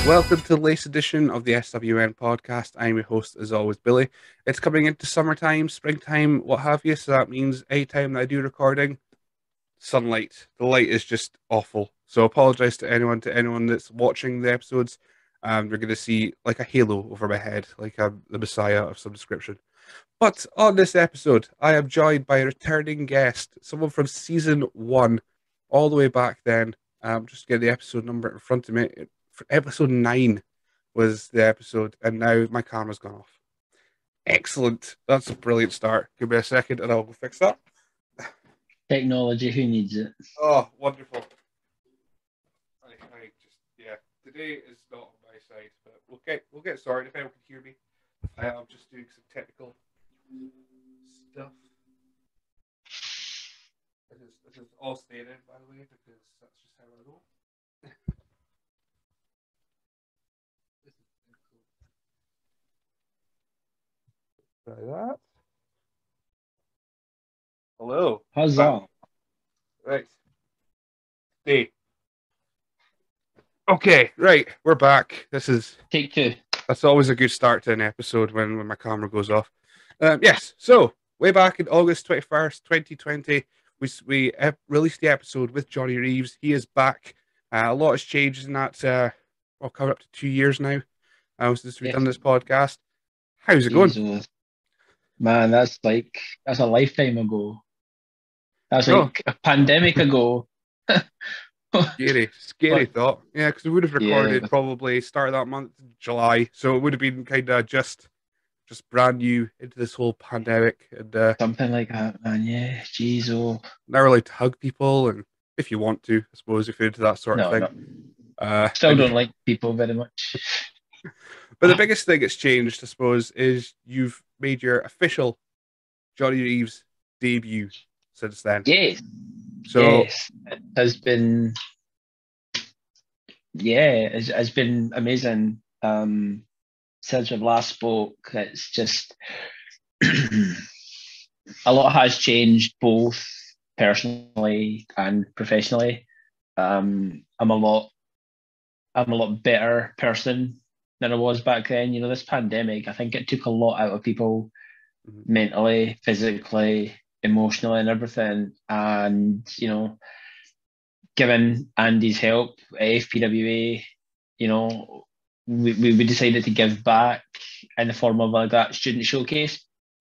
Welcome to the latest edition of the SWN podcast. I'm your host, as always, Billy. It's coming into summertime, springtime, what have you. So that means any time that I do recording, sunlight. The light is just awful. So apologize to anyone that's watching the episodes. You're going to see like a halo over my head, like I'm the Messiah of some description. But on this episode, I am joined by a returning guest, someone from season one, all the way back then. Just to get the episode number in front of me. Episode 9 was the episode, and now my camera's gone off. Excellent. That's a brilliant start. Give me a second and I'll go fix that. Technology, who needs it? Oh, wonderful. Today is not on my side, but we'll get started if anyone can hear me. I'm just doing some technical stuff. This is all staying in, by the way, because that's just how I roll. Try that. Hello. Huzzah. Right. Stay. Okay, right. We're back. This is Take two. That's always a good start to an episode when my camera goes off. Yes. So way back in August 21st, 2020, we released the episode with Johnny Reaves. He is back. A lot has changed in that. I'll cover up to 2 years now. Since we've done this podcast. How's it going? Jesus. Man, that's a lifetime ago. That's like a pandemic ago. Scary thought. Yeah, because we would have recorded Yeah. probably start of that month, July. So it would have been kind of just brand new into this whole pandemic. And Something like that, man. Yeah, jeez, oh. now we're allowed to hug people, and if you want to, I suppose, if you're into that sort of No, thing. still don't like people very much. But the biggest thing that's changed, I suppose, is you've made your official Johnny Reaves debut since then. Yes. So Yes. It has been it's been amazing. Since we've last spoke, it's just a lot has changed both personally and professionally. I'm a lot better person than I was back then. You know, this pandemic, I think it took a lot out of people mentally, physically, emotionally, and everything. And, you know, given Andy's help at FPWA, you know, we decided to give back in the form of like that student showcase.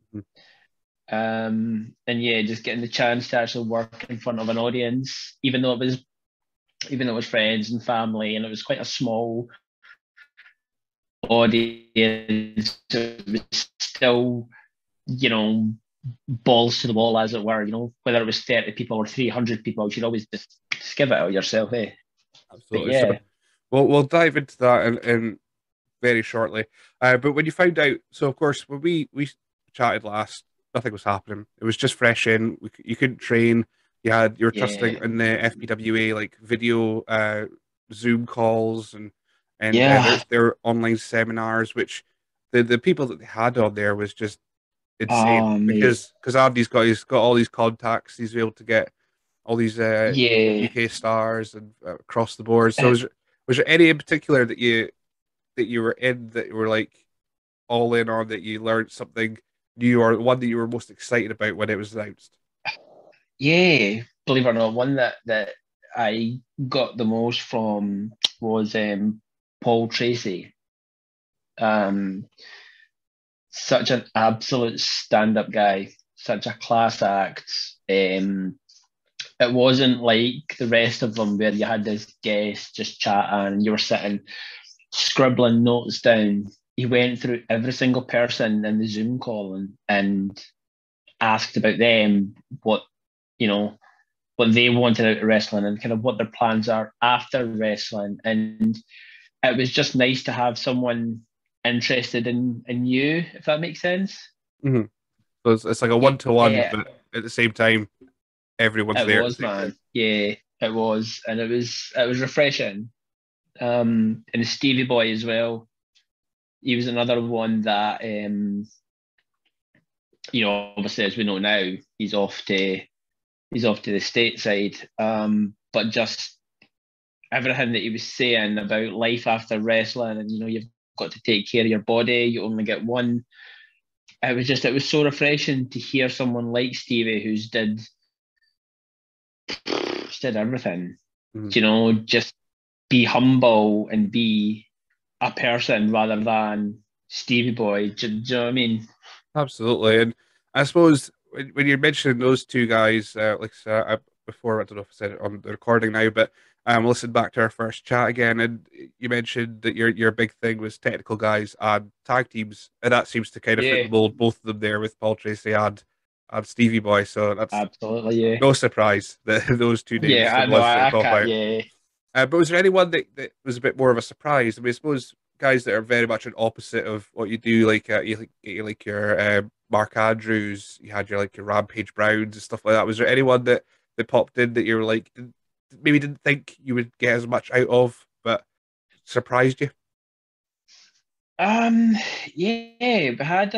And yeah, just getting the chance to actually work in front of an audience, even though it was friends and family, and it was quite a small audience, it was still, you know, balls to the wall, as it were. You know, whether it was 30 people or 300 people, you should always just give it out yourself, eh? Absolutely. But yeah. So we'll dive into that in very shortly. But when you found out, so of course, when we chatted last, nothing was happening. It was just fresh in. You couldn't train. You were trusting in the FPWA like video Zoom calls and their online seminars, which the people that they had on there was just insane because Andy's got all these contacts. He's able to get all these UK stars and across the board. So was there any in particular that you were in that you were like all in on, that you learned something new, or one that you were most excited about when it was announced? Yeah, believe it or not, one that I got the most from was Paul Tracy. Such an absolute stand-up guy, such a class act. It wasn't like the rest of them where you had this guest just chatting and you were sitting scribbling notes down. He went through every single person in the Zoom call and asked about them, what they wanted out of wrestling and kind of what their plans are after wrestling. And it was just nice to have someone interested in you, if that makes sense. Mm-hmm. So it's like a one-to-one, Yeah. but at the same time, everyone's It there. was, man. Yeah, it was. And it was refreshing. And Stevie Boy as well. He was another one that, obviously, as we know now, he's off to the stateside. But just everything that he was saying about life after wrestling, and you've got to take care of your body. You only get one. It was so refreshing to hear someone like Stevie who's did everything. Just be humble and be a person rather than Stevie Boy. Do you know what I mean? Absolutely. And I suppose when you're mentioning those two guys, before, I don't know if I said it on the recording now, but listened back to our first chat again, and you mentioned that your big thing was technical guys and tag teams, and that seems to kind of fit Yeah, the mold, both of them there with Paul Tracy and Stevie Boy. So that's absolutely. Yeah, no surprise that those two names yeah. are I the know. ones that I pop can't. out. Yeah. But was there anyone that was a bit more of a surprise? I mean, I suppose guys that are very much an opposite of what you do, like your Mark Andrews, you had your Rampage Browns and stuff like that. Was there anyone that popped in that you were like maybe didn't think you would get as much out of, but surprised you? Um. Yeah. We had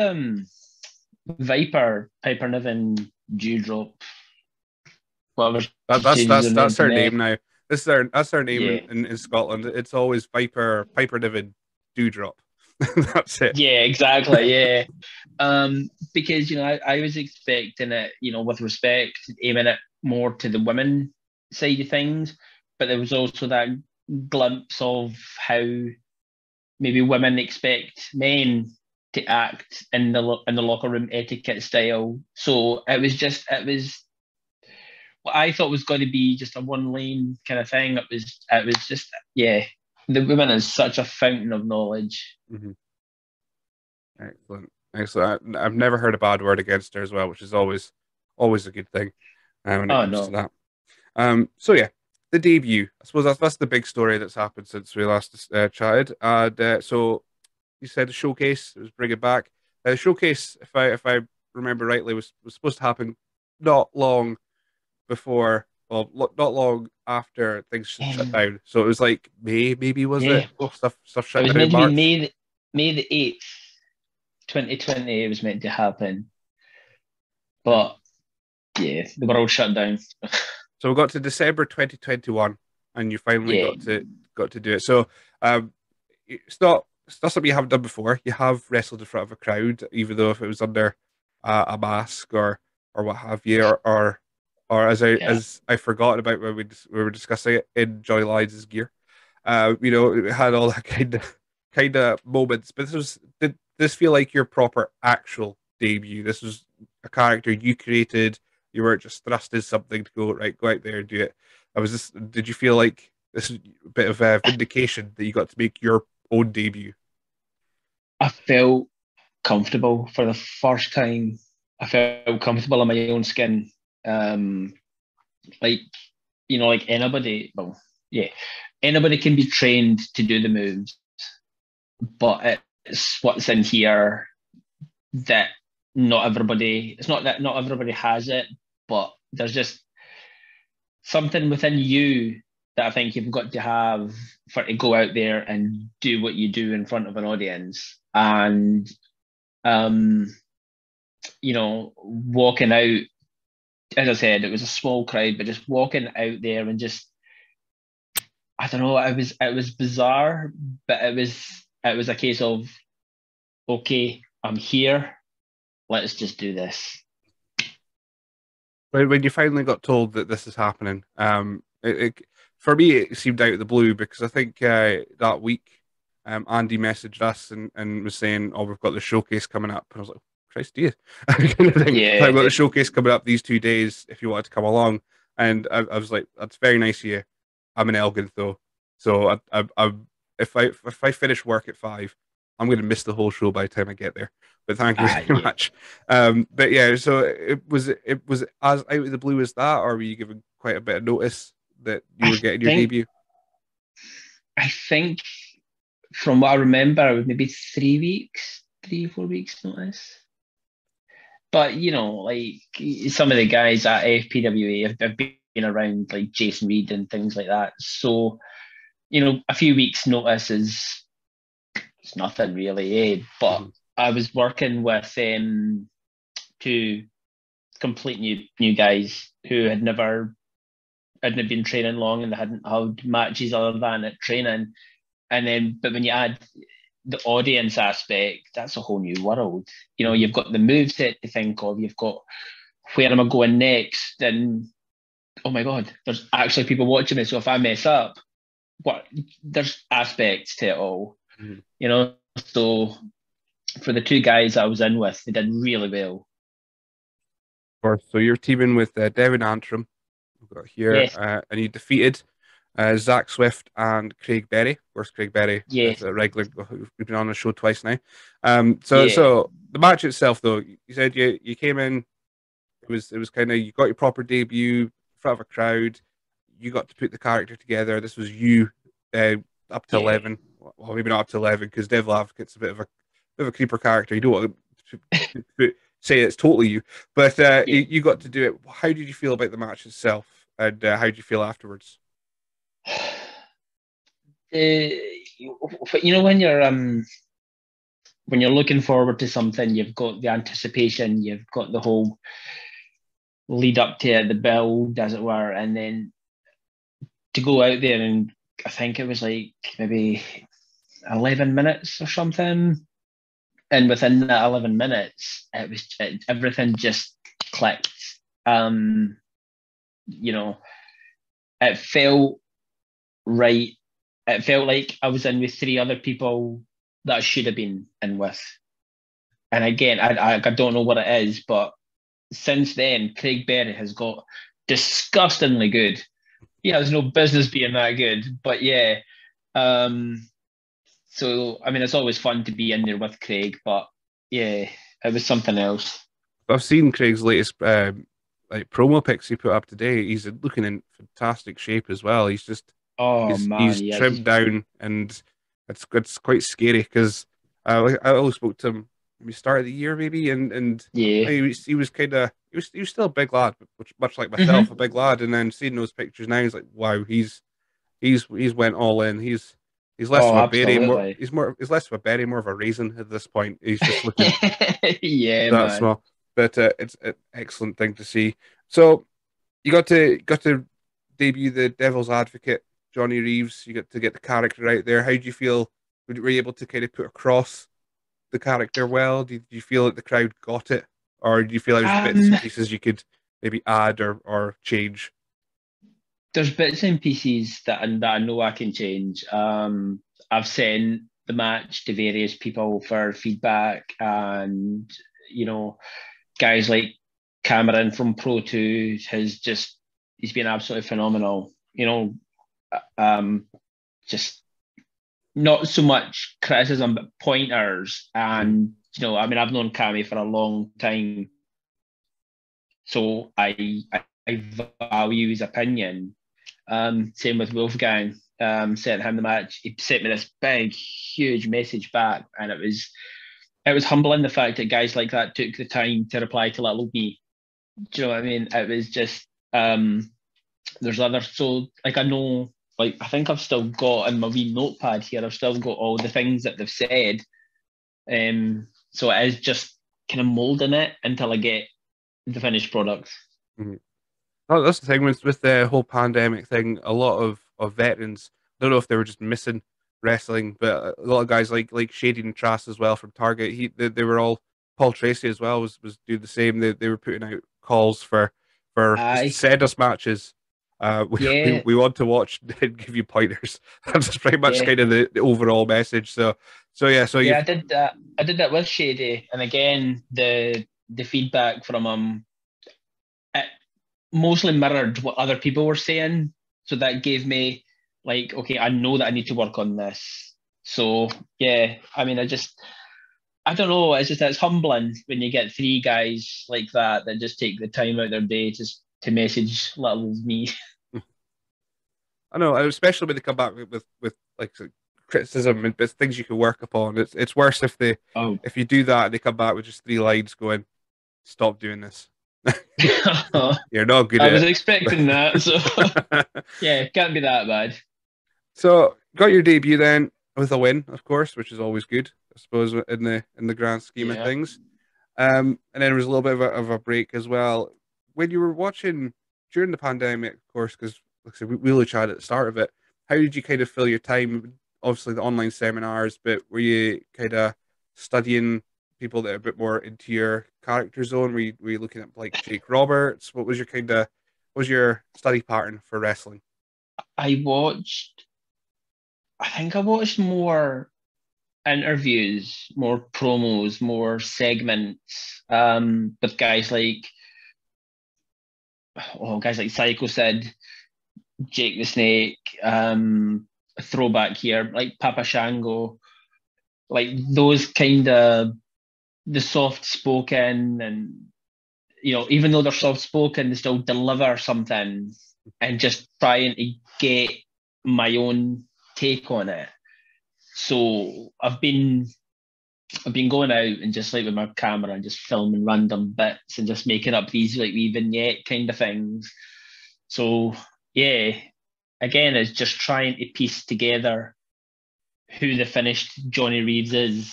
Viper, Piper Niven, Dewdrop, whatever That, she that's changes her that's name that's to her Meg. name now. That's her name Yeah. in Scotland. It's always Piper Niven Dewdrop. That's it. Yeah. Exactly. Yeah. Because I was expecting it, with respect, aiming it more to the women side of things, but there was also that glimpse of how maybe women expect men to act in the locker room etiquette style. So it was what I thought was going to be just a one lane kind of thing. It was just, yeah. The women is such a fountain of knowledge. Mhm. Excellent, excellent. I've never heard a bad word against her as well, which is always a good thing when it Oh comes to no. that. So yeah, the debut. I suppose that's the big story that's happened since we last chatted. And so you said the showcase it was bring it back. The showcase, if I remember rightly, was supposed to happen not long before, well, not long after things shut Um, down. So it was like May, maybe was yeah. it? Well, Stuff it shut was down in meant to be March. May the 8th, 2020. It was meant to happen, And but yeah, the world shut down. so we got to December 2021, and you finally Yeah. got to do it. So um, it's not something you haven't done before. You have wrestled in front of a crowd, even though if it was under a mask or what have you, or Yeah. as I forgot about when we were discussing it in Johnny Lyons' gear. It had all that kind of moments. But did this feel like your proper actual debut? This was a character you created. You weren't just thrust as something to go out there and do it. Did you feel like this is a bit of a vindication that you got to make your own debut? I felt comfortable for the first time. I felt comfortable in my own skin. Um, like like anybody. Well, yeah, anybody can be trained to do the moves, but it's what's in here that not everybody. It's not that not everybody has it, but there's just something within you that I think you've got to have for to go out there and do what you do in front of an audience. And um, walking out, as I said, it was a small crowd, but just walking out there and just, I don't know, it was bizarre, but it was a case of, okay, I'm here, let's just do this. When you finally got told that this is happening, for me it seemed out of the blue because I think that week, Andy messaged us and was saying, "Oh, we've got the showcase coming up," and I was like, "Christ, do you?" kind of thing. Like, Yeah, we've got the showcase coming up these 2 days if you wanted to come along, and I was like, "That's very nice of you." I'm in Elgin though, so if I finish work at 5, I'm going to miss the whole show by the time I get there. But thank you very yeah. much. But yeah, so it was as out of the blue as that, or were you given quite a bit of notice that you I were getting your think debut? I think from what I remember, it was maybe 3 weeks, 3 4 weeks notice. But like some of the guys at FPWA have been around, like Jason Reed and things like that. So a few weeks notice is it's nothing really, eh? But Mhm. I was working with two complete new guys who had never hadn't been training long and they hadn't held matches other than at training. And then, but when you add the audience aspect, that's a whole new world. You know, you've got the moveset to think of, you've got where am I going next? And oh my God, there's actually people watching me. So if I mess up, what there's aspects to it all, Mhm. you know. So for the two guys I was in with, they did really well. Of course. So you're teaming with Devin Antrim, we've got here, Yes, and you defeated Zach Swift and Craig Berry. Of course, Craig Berry is yes, a regular who's been on the show twice now. yeah, So the match itself, though, you said you came in. It was kind of you got your proper debut in front of a crowd. You got to put the character together. This was you uh, up to yeah, 11. Well, maybe not up to 11 because Devil Advocate's a bit of a creeper character. You don't want to say it's totally you, but yeah. you got to do it. How did you feel about the match itself, and how did you feel afterwards? You know when you're looking forward to something, you've got the anticipation, you've got the whole lead up to it, the build, as it were, and then to go out there and I think it was like maybe 11 minutes or something. And within that 11 minutes, everything just clicked. Um, you know, it felt right. It felt like I was in with three other people that I should have been in with. And again, I don't know what it is, but since then, Craig Berry has got disgustingly good. He has no business being that good, but yeah. Um, so I mean, it's always fun to be in there with Craig, but yeah, it was something else. I've seen Craig's latest like promo pics he put up today. He's looking in fantastic shape as well. Oh man, He's he trimmed is. down, and it's quite scary because I always spoke to him maybe start of the year maybe, and Yeah. he was kind of he was still a big lad, much like myself, a Hmm. big lad. And then seeing those pictures now, he's like, wow, he's went all in. He's less Oh, of a berry, absolutely. he's less of a berry, more of a raisin at this point. He's just looking Yeah, that man. small, but it's an excellent thing to see. So you got to debut the Devil's Advocate, Johnny Reaves. You got to get the character out there. How do you feel? Were you able to kind of put across the character well? Did you feel that the crowd got it, or do you feel there's bits Um, and pieces you could maybe add or change? there's bits and pieces that I know I can change. I've sent the match to various people for feedback, and you know, guys like Cameron from Pro 2 he's been absolutely phenomenal. You know, um, just not so much criticism but pointers, Mm. and you know, I mean, I've known Cammy for a long time, so I value his opinion. Same with Wolfgang. Sent him the match. He sent me this big, huge message back, and it was humbling the fact that guys like that took the time to reply to little me. Do you know what I mean? It was just there's other so like I know like I think I've still got in my wee notepad here. I've still got all the things that they've said. So it is just kind of molding it until I get the finished product. Mhm. Oh, that's the thing with the whole pandemic thing. A lot of veterans, I don't know if they were just missing wrestling, but a lot of guys like Shady and Trask as well from Target. They were all Paul Tracy as well was doing the same. They were putting out calls for just Aye, send us matches. yeah, We want to watch and give you pointers. That's pretty much yeah. kind of the overall message. So yeah. So Yeah, you've I did that. I did that with Shady, and again, the feedback from him it mostly mirrored what other people were saying. So that gave me like, okay, I know that I need to work on this. So yeah, I mean, I don't know. It's humbling when you get three guys like that just take the time out their day to message little me. I know, and especially when they come back with like criticism and bits, things you can work upon. It's worse Oh, if you do that and they come back with just three lines going, "Stop doing this. You're not good I was at expecting that. So it." yeah, can't be that bad. So got your debut then with a win, of course, which is always good, I suppose, in the grand scheme of Yeah. things. And then there was a little bit of a break as well. When you were watching during the pandemic, of course, because like I said, we really chatted at the start of it. How did you kind of fill your time? Obviously, the online seminars, but were you kind of studying people that are a bit more into your character zone? Were you looking at like Jake Roberts? What was your study pattern for wrestling? I watched, I think I watched more interviews, more promos, more segments with guys like Psycho Sid, Jake the Snake, a throwback here, like Papa Shango, like those kind of the soft spoken and even though they're soft spoken, they still deliver something and just trying to get my own take on it. So I've been going out and just like with my camera and just filming random bits and just making up these like wee vignette kind of things. So yeah, again, it's just trying to piece together who the finished Johnny Reaves is.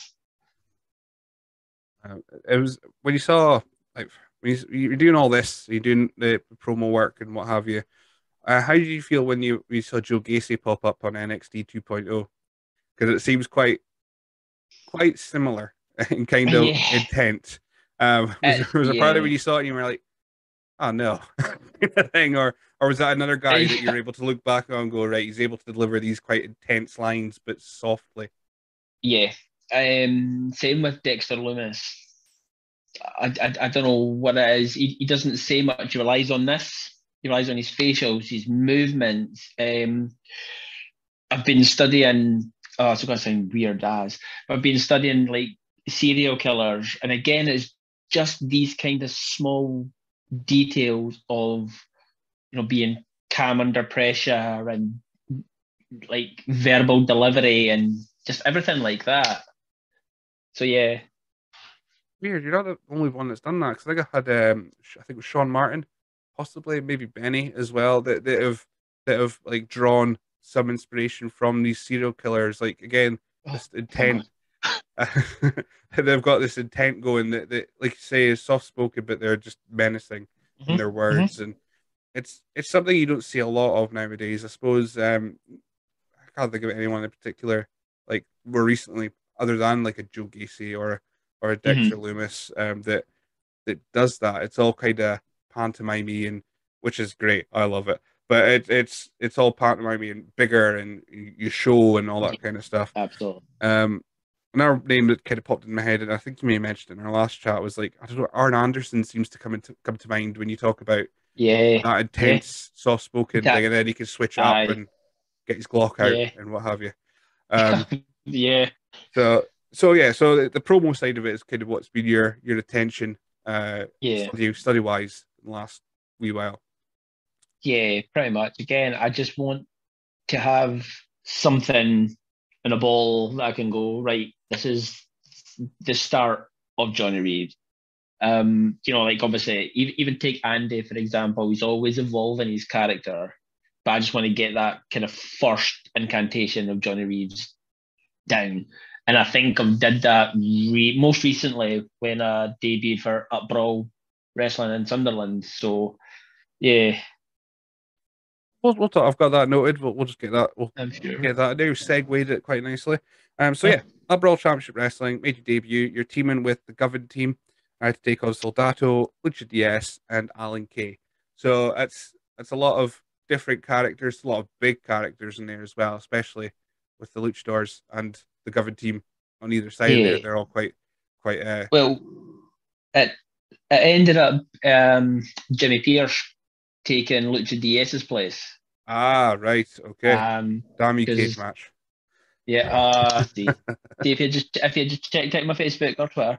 It was when you saw like you're doing all this, you're doing the promo work and what have you. How did you feel when you saw Joe Gacy pop up on NXT 2.0? Because it seems quite similar in kind of Yeah, intent. Was a part of it when yeah. you saw it and you were like, oh no, kind of thing, or was that another guy that you're able to look back on and go, right, he's able to deliver these quite intense lines but softly. Yeah. Same with Dexter Loomis. I don't know what it is. He doesn't say much. He relies on this. He relies on his facials, his movements. I've been studying. Oh, it's going to sound weird, as I've been studying like serial killers, and again, it's just these kind of small details of being calm under pressure and like verbal delivery and just everything like that. So yeah, Weird, you're not the only one that's done that. Because I think I had, I think it was Sean Martin, possibly maybe Benny as well, that have like drawn some inspiration from these serial killers. Like again, oh, this come on. intent. They've got this intent going that, like you say, is soft spoken, but they're just menacing in Hmm. their Hmm. words, and it's something you don't see a lot of nowadays. I suppose I can't think of anyone in particular, like more recently, other than like a Joe Gacy or a Dexter Hmm. Loomis, that does that. It's all kind of pantomimey and which is great. I love it. But it's all pantomimey and bigger and you show and all that kind of stuff. Absolutely. Um, Another name that kind of popped in my head, and I think you may have mentioned it in our last chat, was like I don't know, Arn Anderson seems to come to mind when you talk about Yeah. that Yeah. intense, soft spoken thing, That. and then he can switch it up I. and get his Glock out Yeah. and what have you. Um, Yeah. so yeah, so the promo side of it is kind of what's been your attention, Yeah. study wise in the last wee while. Yeah. Pretty much. Again, I just want to have something in a ball that I can go, right, this is the start of Johnny Reeves. Like obviously, even take Andy, for example, he's always evolving his character, but I just want to get that kind of first incantation of Johnny Reeves down. And I think I did that most recently when I debuted for Upbrawl Wrestling in Sunderland. So, yeah, We'll talk, I've got that noted. We'll just get that. We'll I'm sure. get that. Now segued it quite nicely. So Uh, yeah, Upbrawl Championship Wrestling made your debut. You're teaming with the Govan team to take on Soldato, Lucha DS, and Alan Kay. So it's a lot of different characters, a lot of big characters in there as well, especially with the Luchadors and the Govan team on either side there. yeah. They're all quite Well, it, it ended up Jimmy Pierce taking Lucha DS's place. right, okay. Um, Damn you cage because match. yeah, see if you just checked out my Facebook or Twitter.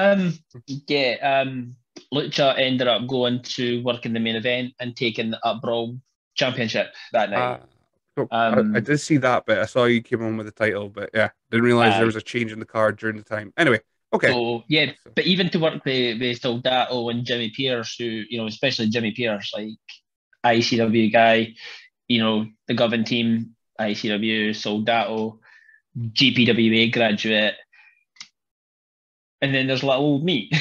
Yeah, Lucha ended up going to work in the main event and taking the Upbrawl Championship that Uh, night. so I Um, did see that bit. I saw you came on with the title, but yeah, didn't realize there uh, was a change in the card during the time. Anyway, okay. so yeah, So, but even to work with Soldato and Jimmy Pierce, who especially Jimmy Pierce, like ICW guy, the Govan team, ICW, Soldato, GPWA graduate. and then there's little me.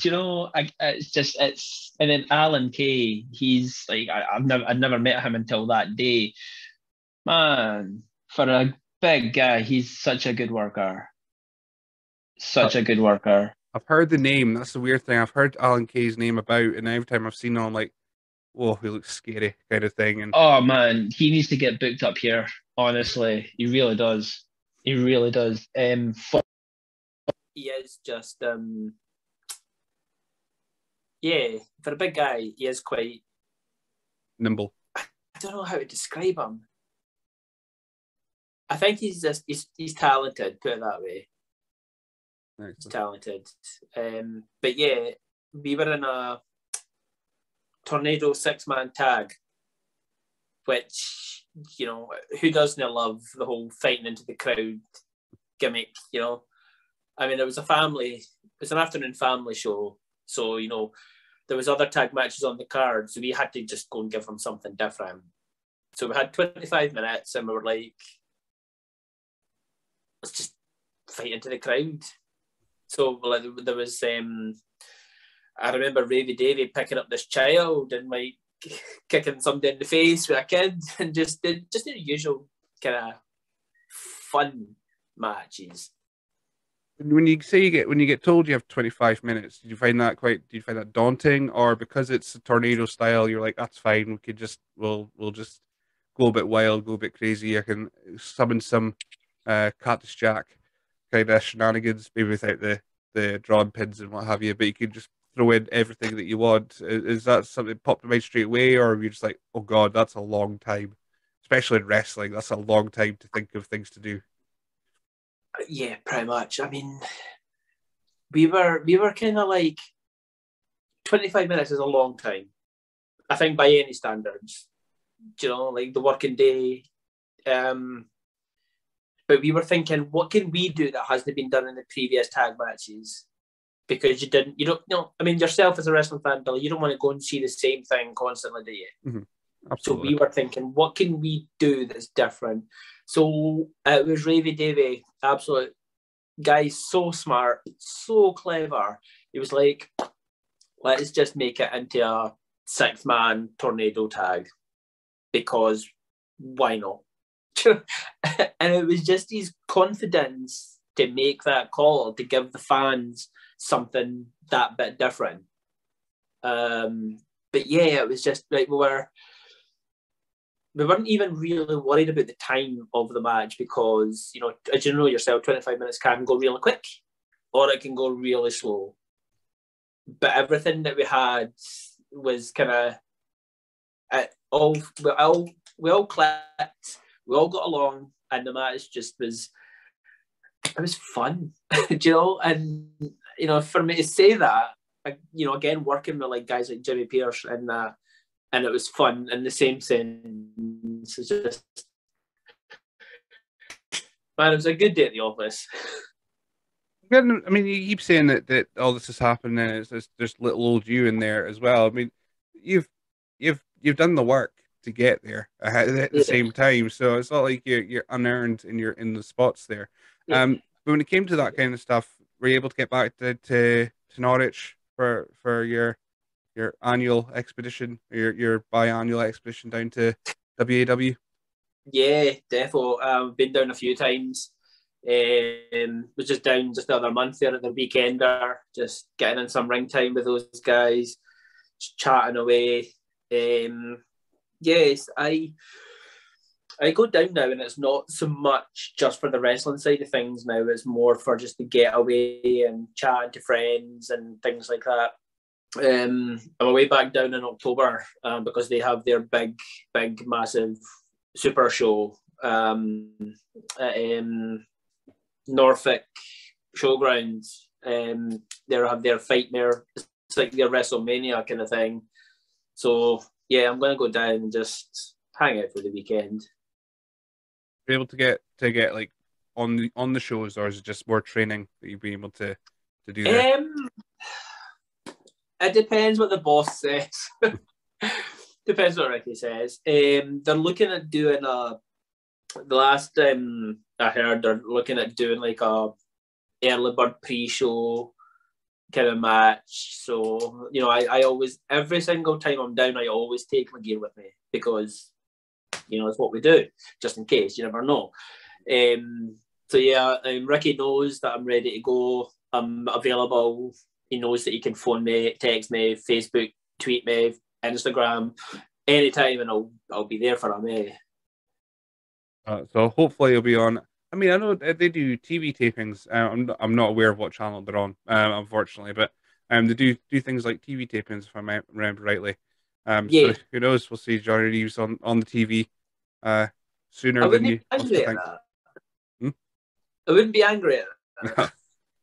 And then Alan Kay, he's like I'd never met him until that day. Man, for a big guy, he's such a good worker. Such a good worker. I've heard the name. That's the weird thing. I've heard Alan Kay's name about, and every time I've seen him, I'm like, whoa, he looks scary, kind of thing. And Oh man, he needs to get booked up here. Honestly, he really does. He really does. He is just yeah, for a big guy, he is quite nimble. I don't know how to describe him. I think he's talented, put it that way. Excellent. He's talented. But yeah, we were in a Tornado 6-man tag, which, who doesn't love the whole fighting into the crowd gimmick, I mean, it was an afternoon family show. So, there was other tag matches on the card. So we had to just go and give them something different. So we had 25 minutes and we were like, let's just fight into the crowd. So there was, I remember Ravy Davy picking up this child and like kicking somebody in the face with a kid and just the usual kind of fun matches. When you get told you have 25 minutes, do you find that daunting, or because it's a tornado style, you're like, that's fine, we'll just go a bit wild, go a bit crazy. I can summon some Cactus Jack kind of shenanigans, maybe without the drawing pins and what have you, but you can just throw in everything that you want. Is that something that popped in mind straight away, or are you just like, oh god, that's a long time, especially in wrestling, that's a long time to think of things to do? Yeah, pretty much. I mean, we were kind of like 25 minutes is a long time, I think, by any standards. Like the working day. But we were thinking, what can we do that hasn't been done in the previous tag matches? Because I mean, yourself as a wrestling fan, Billy, you don't want to go and see the same thing constantly, do you? Mm-hmm. So we were thinking, what can we do that's different? So it was Ravy Davy, absolute guy, so smart, so clever. He was like, let's just make it into a 6-man tornado tag, because why not? And it was just his confidence to make that call, to give the fans something that bit different. But yeah, it was just like we weren't even really worried about the time of the match, because, as you know yourself, 25 minutes can go really quick or it can go really slow. But everything that we had was kind of we all clicked, we all got along, and the match just was fun. And for me to say that, again, working with like guys like Jimmy Pierce and it was fun in the same sense. It's just, man, it was a good day at the office. I mean, you keep saying that all this is happening, and there's little old you in there as well. I mean, you've done the work to get there at the same time, so it's not like you're unearned and you're in the spots there. Yeah. But when it came to that kind of stuff, were you able to get back to Norwich for your annual expedition, your biannual expedition down to WAW? Yeah, definitely. I've been down a few times. Was just down just the other month there at the weekender, just getting in some ring time with those guys, just chatting away. Yes, I go down now, and it's not so much just for the wrestling side of things now. It's more for just the getaway and chatting to friends and things like that. I'm away back down in October because they have their big, massive super show at Norfolk Showgrounds. They have their Fightmare, it's like their WrestleMania kind of thing. So yeah, I'm going to go down and just hang out for the weekend. Be able to get like on the shows, or is it just more training that you'll be able to do there? It depends what the boss says. Depends what Ricky says. They're looking at doing the last time I heard, they're looking at doing like a early bird pre-show kind of match. So, you know, I always, every single time I'm down, I always take my gear with me because, you know, it's what we do, just in case, you never know. So yeah, Ricky knows that I'm ready to go. I'm available. He knows that he can phone me, text me, Facebook, tweet me, Instagram, anytime, and I'll be there for him. So hopefully you'll be on. I mean, I know they do TV tapings. I'm not aware of what channel they're on, unfortunately, but they do things like TV tapings, if I remember rightly. Yeah. So who knows? We'll see Johnny Reaves on the TV I sooner than wouldn't you be possibly angry at think. that. I wouldn't be angry at that.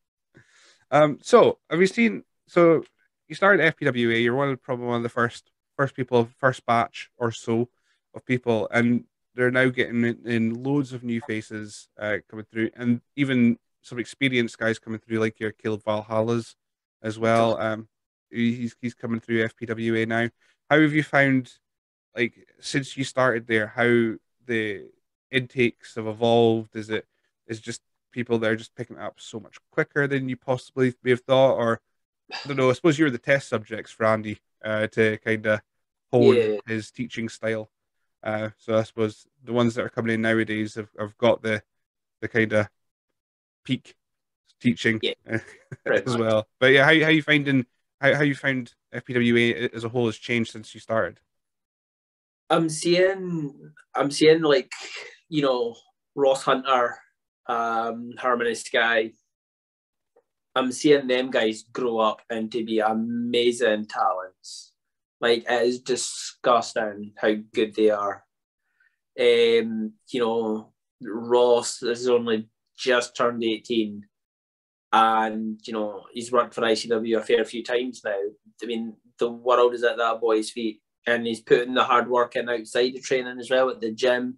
So have you seen? So you started FPWA. You're probably one of the first people, first batch or so of people, and they're now getting in loads of new faces coming through, and even some experienced guys coming through, like your Caleb Valhalla's as well. He's coming through FPWA now. How have you found, like, since you started there, how the intakes have evolved? Is just people that are just picking it up so much quicker than you possibly may have thought, or I don't know. I suppose you were the test subjects for Andy to kind of hone Yeah. his teaching style. So I suppose the ones that are coming in nowadays have got the kind of peak teaching Yeah, pretty as much. well. But yeah, how you finding how you found FPWA as a whole has changed since you started? I'm seeing like, you know, Ross Hunter, Harmony Sky. I'm seeing them guys grow up into be amazing talents. Like, it is disgusting how good they are. You know, Ross has only just turned 18, and you know he's worked for ICW a fair few times now. I mean, the world is at that boy's feet, and he's putting the hard work in outside the training as well at the gym.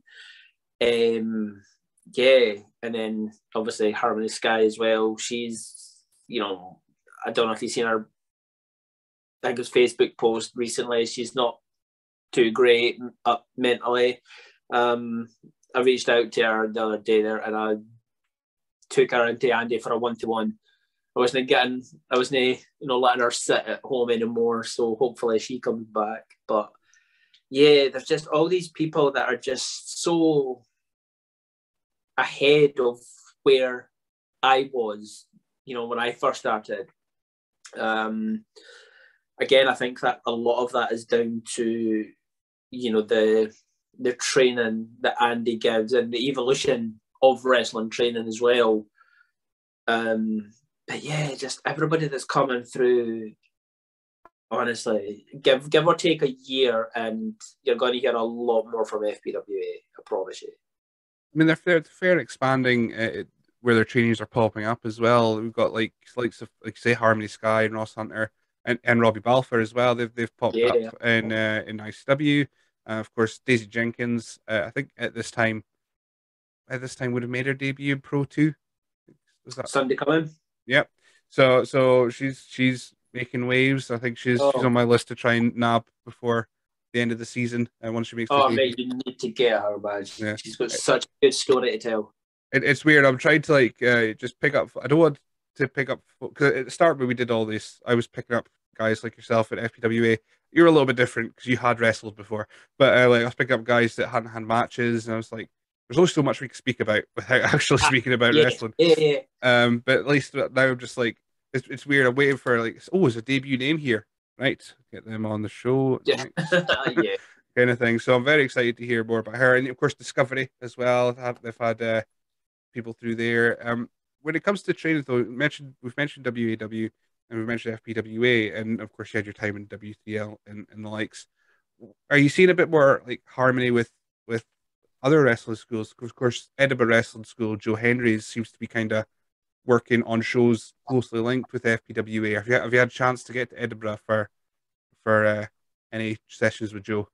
Yeah, and then obviously Harmony Sky as well. She's, you know, I don't know if you've seen her. I think it was Facebook post recently. She's not too great up mentally. I reached out to her the other day there, and I took her into Andy for a 1-to-1. I wasn't, you know, letting her sit at home anymore. So hopefully she comes back. But yeah, there's just all these people that are just so ahead of where I was, you know, when I first started. Again, I think that a lot of that is down to, you know, the training that Andy gives and the evolution of wrestling training as well. But yeah, just everybody that's coming through, honestly, give or take a year, and you're going to hear a lot more from FPWA. I promise you. I mean, they're expanding where their trainings are popping up as well. We've got like likes of, like, say, Harmony Sky and Ross Hunter and Robbie Balfour as well. They've popped up Yeah. in ICW. Of course, Daisy Jenkins. I think at this time would have made her debut in Pro 2. Was that? Sunday coming. Yep. So she's making waves. I think she's on my list to try and nab before the end of the season. And once she makes her Oh, debut. mate, you need to get her, man. Yeah. She's got such a good story to tell. It's weird. I'm trying to, like, just pick up. I don't want to pick up because at the start when we did all this, I was picking up guys like yourself at FPWA. You're a little bit different because you had wrestled before, but like I was picking up guys that hadn't had matches, and I was like, "There's only so much we can speak about without actually speaking about Yeah, wrestling." yeah. But at least now I'm just like, it's weird. I'm waiting for, like, oh, there's a debut name here, right? Get them on the show Yeah. next. Yeah. Kind of thing. So I'm very excited to hear more about her, and of course Discovery as well. They've had people through there. When it comes to training, though, we've mentioned WAW and we've mentioned FPWA, and of course you had your time in WTL and the likes. Are you seeing a bit more like harmony with other wrestling schools? Of course, Edinburgh Wrestling School, Joe Henry's seems to be kind of working on shows closely linked with FPWA. Have you had a chance to get to Edinburgh for any sessions with Joe?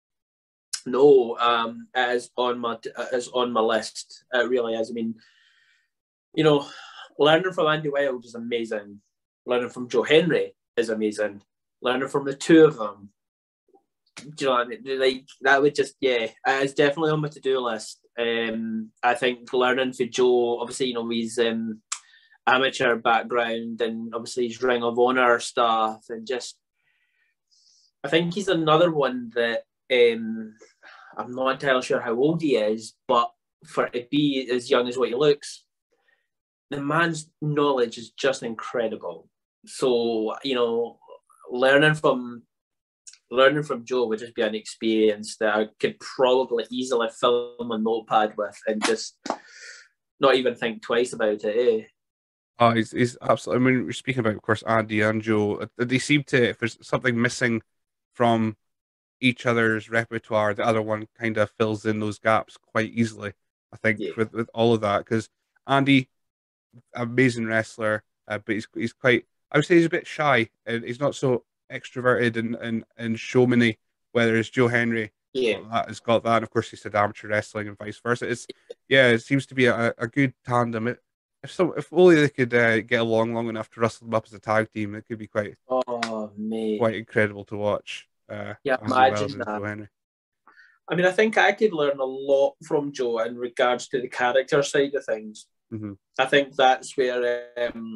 No, it is on my list. It really is. I mean, you know, learning from Andy Wild is amazing. Learning from Joe Henry is amazing. Learning from the two of them, do you know what I mean? Like, that would just, yeah, it's definitely on my to-do list. I think learning for Joe, obviously, you know, he's amateur background and obviously his Ring of Honor stuff, and just I think he's another one that I'm not entirely sure how old he is, but for to be as young as what he looks, the man's knowledge is just incredible. So, you know, learning from Joe would just be an experience that I could probably easily film a notepad with and just not even think twice about it, eh? Oh, he's absolutely. I mean, we're speaking about, of course, Andy and Joe. They seem to, if there's something missing from each other's repertoire, the other one kind of fills in those gaps quite easily. I think Yeah. with all of that, because Andy, amazing wrestler, but he's quite. I would say he's a bit shy, and he's not so extroverted and showmany. Whereas Joe Henry, Yeah. has got that, and of course he said amateur wrestling and vice versa. It's yeah, it seems to be a good tandem. If only they could get along long enough to wrestle them up as a tag team, it could be Oh, mate. quite incredible to watch. Yeah, As well imagine as that. Joe Henry. I mean, I think I could learn a lot from Joe in regards to the character side of things. Mm-hmm. I think that's where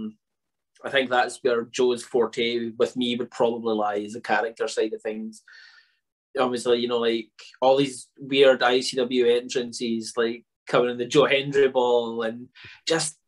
Joe's forte with me would probably lie, is the character side of things. Obviously, you know, like all these weird ICW entrances, like coming in the Joe Hendry ball, and just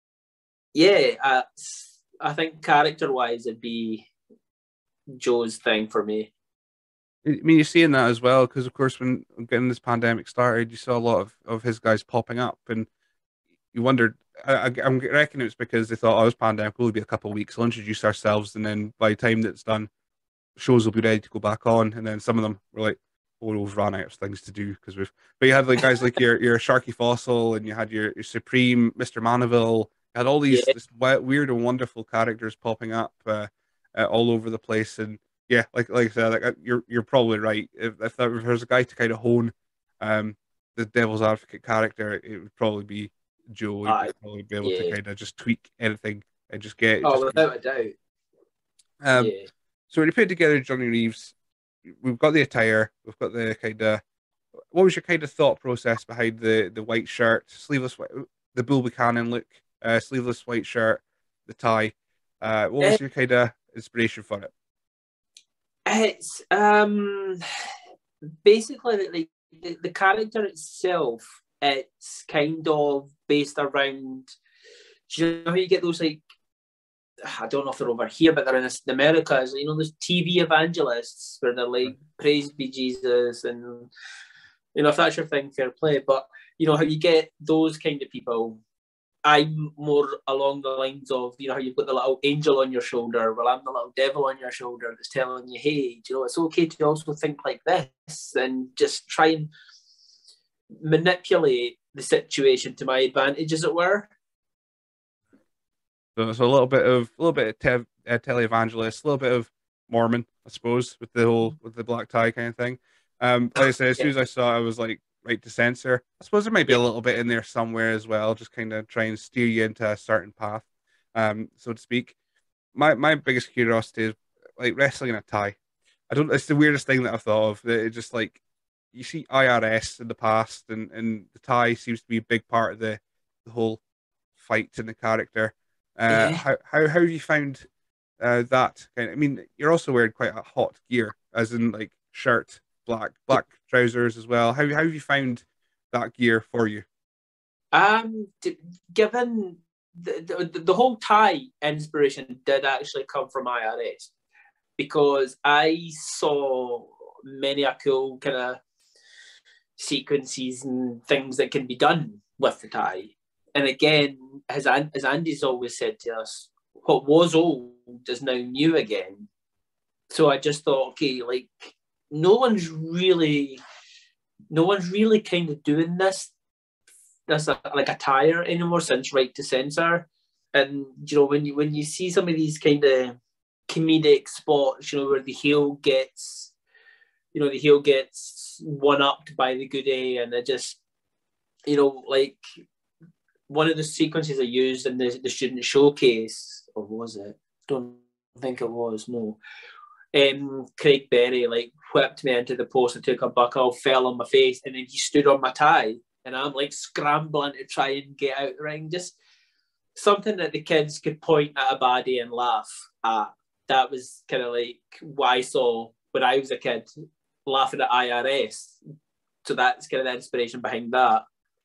I think character-wise, it'd be Joe's thing for me. I mean, you're seeing that as well because, of course, when getting this pandemic started, you saw a lot of his guys popping up, and you wondered. I'm reckoning it's because they thought, "Oh, this pandemic will be a couple of weeks. We'll introduce ourselves, and then by the time that's done, shows will be ready to go back on." And then some of them were like, "Oh, we've run out of things to do because we've." But you had like guys like your Sharky Fossil, and you had your Supreme, Mr. Maniville. You had all these Yeah. this weird and wonderful characters popping up all over the place, and yeah, like I said, you're probably right. If there's a guy to kind of hone the devil's advocate character, it would probably be Joe. He'd probably be able to Yeah. kind of just tweak anything and just get Oh, just. without a doubt. Um, Yeah. so when you put together Johnny Reeves, we've got the attire, we've got the kind of. What was your kind of thought process behind the white shirt, sleeveless, the Bull Buchanan look, sleeveless white shirt, the tie? What was your kind of inspiration for it? It's basically like the character itself. It's kind of based around. Do you know how you get those, like, I don't know if they're over here, but they're in the Americas. You know, those TV evangelists where they're like, "Praise be Jesus," and you know, if that's your thing, fair play. But you know how you get those kind of people. I'm more along the lines of, you know, how you've got the little angel on your shoulder. Well, I'm the little devil on your shoulder that's telling you, hey, you know, it's okay to also think like this and just try and manipulate the situation to my advantage, as it were. So a little bit of televangelist, a little bit of Mormon, I suppose, with the black tie kind of thing. Like I said, as soon as I saw it, I was like, right to censor. I suppose there might be a little bit in there somewhere as well, just kind of try and steer you into a certain path, so to speak. My biggest curiosity is like wrestling in a tie. I don't. It's the weirdest thing that I've thought of. That it just like you see IRS in the past, and the tie seems to be a big part of the whole fight in the character. How have you found that kind of, I mean, you're also wearing quite a hot gear, as in like shirt, black trousers as well. How have you found that gear for you? Given the whole tie inspiration did actually come from IRS, because I saw many a cool kind of sequences and things that can be done with the tie. And again, as Andy's always said to us, what was old is now new again. So I just thought, okay, like no one's really kind of doing this like attire anymore since Right to Censor. And you know, when you see some of these kind of comedic spots, you know, where the heel gets one upped by the goodie, and it just, you know, like one of the sequences I used in the student showcase, or was it? Don't think it was. No. Craig Berry like whipped me into the post. I took a buckle, fell on my face, and then he stood on my tie, and I'm like scrambling to try and get out the ring. Just something that the kids could point at a baddie and laugh at. That was kind of like what I saw when I was a kid, laughing at IRS. So that's kind of the inspiration behind that.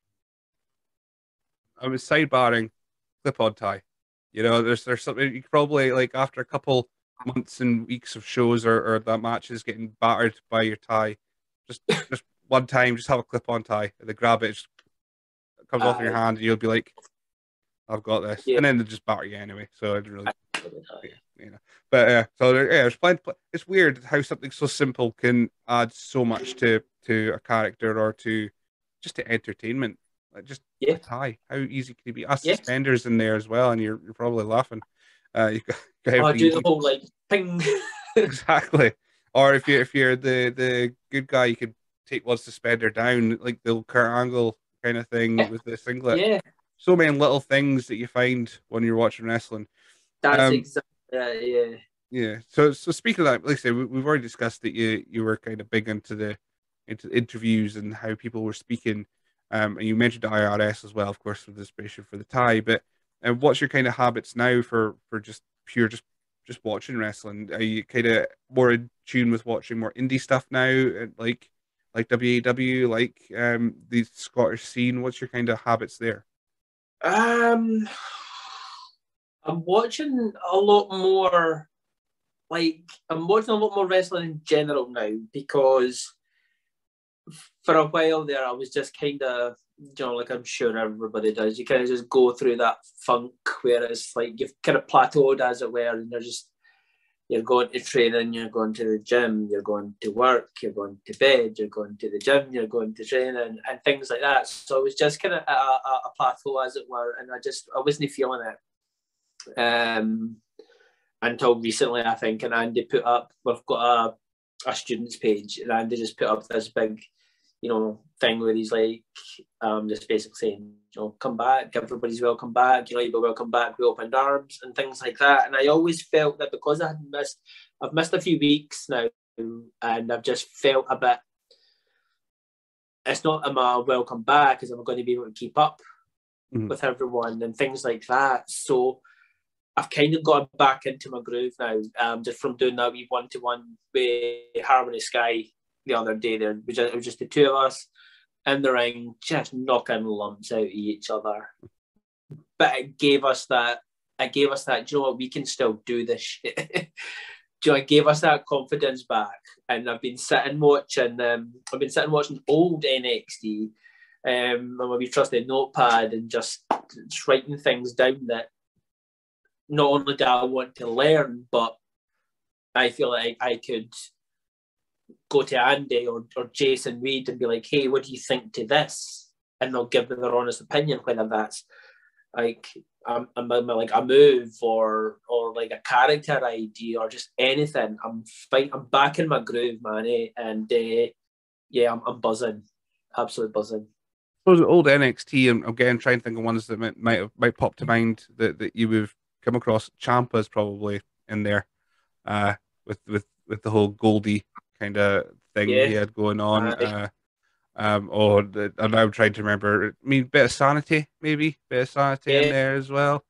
I was sidebarring clip-on tie. You know, there's something you probably like after a couple months and weeks of shows or that matches getting battered by your tie. Just one time, just have a clip-on tie. And they grab it, it comes off in your hand, and you'll be like, "I've got this," Yeah. and then they just batter you anyway. So it really, you know. But so there's plenty. It's weird how something so simple can add so much to a character or to just to entertainment. Like just a tie. How easy can it be? Suspenders in there as well, and you're probably laughing. You've got everything. Do the whole like ping. Exactly. Or if you're the good guy, you could take one suspender down, like the old Kurt Angle kind of thing with the singlet. Yeah. So many little things that you find when you're watching wrestling. That's exactly yeah. So speaking of that, like I say, we've already discussed that you were kind of big into interviews and how people were speaking. And you mentioned the IRS as well, of course, with the inspiration for the tie. But what's your kind of habits now for just pure just watching wrestling? Are you kind of more in tune with watching more indie stuff now, like WAW, like the Scottish scene? What's your kind of habits there? I'm watching a lot more. I'm watching a lot more wrestling in general now because for a while there, I was just kind of, like I'm sure everybody does, you kind of just go through that funk where it's like you've kind of plateaued, as it were, and you're going to training, you're going to the gym, you're going to work, you're going to bed, you're going to the gym, you're going to training, and things like that. So it was just kind of a plateau, as it were, and I wasn't feeling it. Until recently, I think, and Andy put up, we've got a students page, and Andy just put up this big, thing where he's like, just basically saying, come back, everybody's welcome back, you'll be welcome back with open arms and things like that. And I always felt that because I've missed a few weeks now, and I've just felt a bit, it's not am I welcome back, because I'm going to be able to keep up with everyone and things like that. So I've kind of got back into my groove now, just from doing that wee one-to-one with Harmony Sky the other day. There, it was just the two of us in the ring, just knocking lumps out of each other. But it gave us that. Do you know what? We can still do this shit. It gave us that confidence back. And I've been sitting watching. Old NXT. And we've trusted notepad and just writing things down that not only do I want to learn, but I feel like I could go to Andy or Jason Reed and be like, hey, what do you think to this? And they'll give me their honest opinion, whether that's like a move or like a character idea or just anything. I'm back in my groove, man. And I'm buzzing. Absolutely buzzing. So the old NXT, and again, trying to think of ones that might pop to mind that you would come across. Ciampa's probably in there, with the whole Goldie kind of thing he had going on. I'm now trying to remember. I mean, bit of Sanity, maybe bit of Sanity in there as well.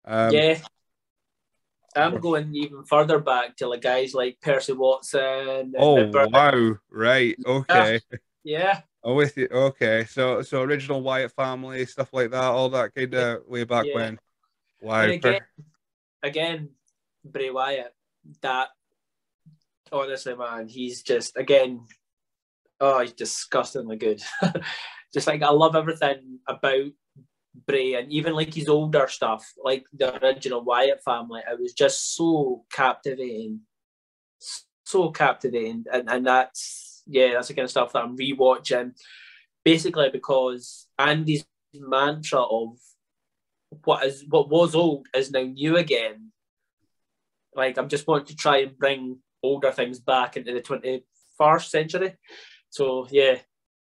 I'm going even further back to like guys like Percy Watson. Wow! Right. Okay. Yeah. I'm with you. Okay. So original Wyatt family stuff like that, all that kind of way back when. Wow. And again, Bray Wyatt. That honestly, man, he's just he's disgustingly good. Just like I love everything about Bray, and even like his older stuff, like the original Wyatt family. It was just so captivating, and that's the kind of stuff that I'm rewatching, basically because Andy's mantra of what was old is now new again. Like I'm just wanting to try and bring older things back into the 21st century. So yeah,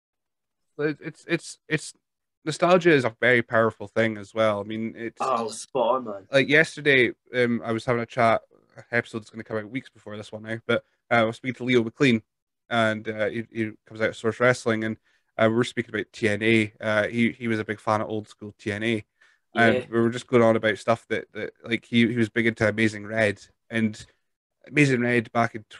it's nostalgia is a very powerful thing as well. I mean, it's spot on, man. Like yesterday, I was having a chat. Episode's going to come out weeks before this one now, but I was speaking to Leo McLean, and he comes out of Source Wrestling, and we were speaking about TNA. He was a big fan of old school TNA, and Yeah. we were just going on about stuff that like he was big into Amazing Red, and Amazing Red back in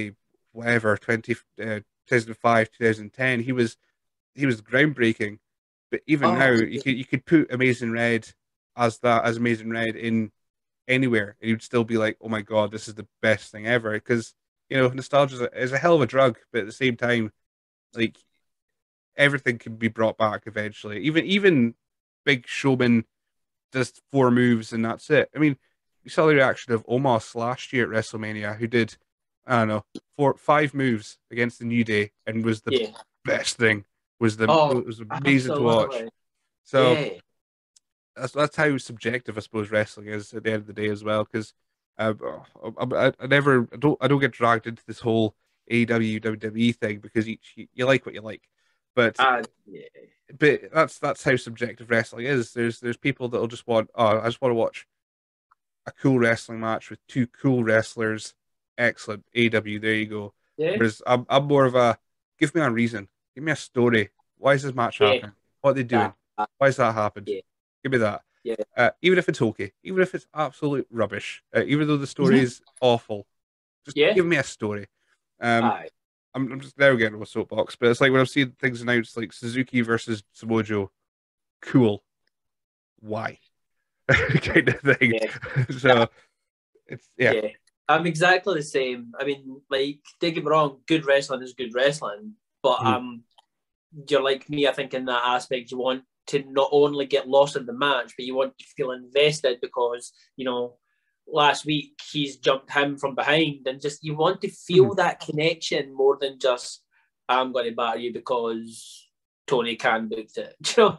2005, 2010, he was groundbreaking. But even now, Oh, you could put Amazing Red as Amazing Red in anywhere, and you'd still be like, oh my god, this is the best thing ever. Because nostalgia is a hell of a drug, but at the same time, like everything can be brought back eventually. Even Big Showman does four moves and that's it. I mean, you saw the reaction of Omos last year at WrestleMania, who did, I don't know, 5 moves against the New Day and was the yeah. best thing. Oh, It was amazing to watch. absolutely. So Yeah. that's how subjective I suppose wrestling is at the end of the day as well. Because uh, I don't get dragged into this whole AEW WWE thing because you like what you like, but Yeah. that's how subjective wrestling is. There's people that'll just want, oh, I just want to watch a cool wrestling match with two cool wrestlers. Excellent. AW, there you go. Yeah. Whereas I'm more of a, give me a reason. Give me a story. Why is this match Yeah. happening? What are they doing? That. Why has that happened? Yeah. Give me that. Yeah. Even if it's okay, even if it's absolute rubbish, even though the story Mhm. is awful, just Yeah. give me a story. Um, Aye. I'm just now getting a soapbox, but it's like when I've seen things announced like Suzuki versus Samojo, cool. Why? kind of thing. Yeah. So it's yeah. Yeah. I'm exactly the same. I mean, like, don't get me wrong, good wrestling is good wrestling, but Mhm. you're like me, I think, in that aspect. You want to not only get lost in the match, but you want to feel invested because, last week he's jumped him from behind, and just you want to feel Mhm. that connection more than just, I'm going to batter you because Tony Khan booked it.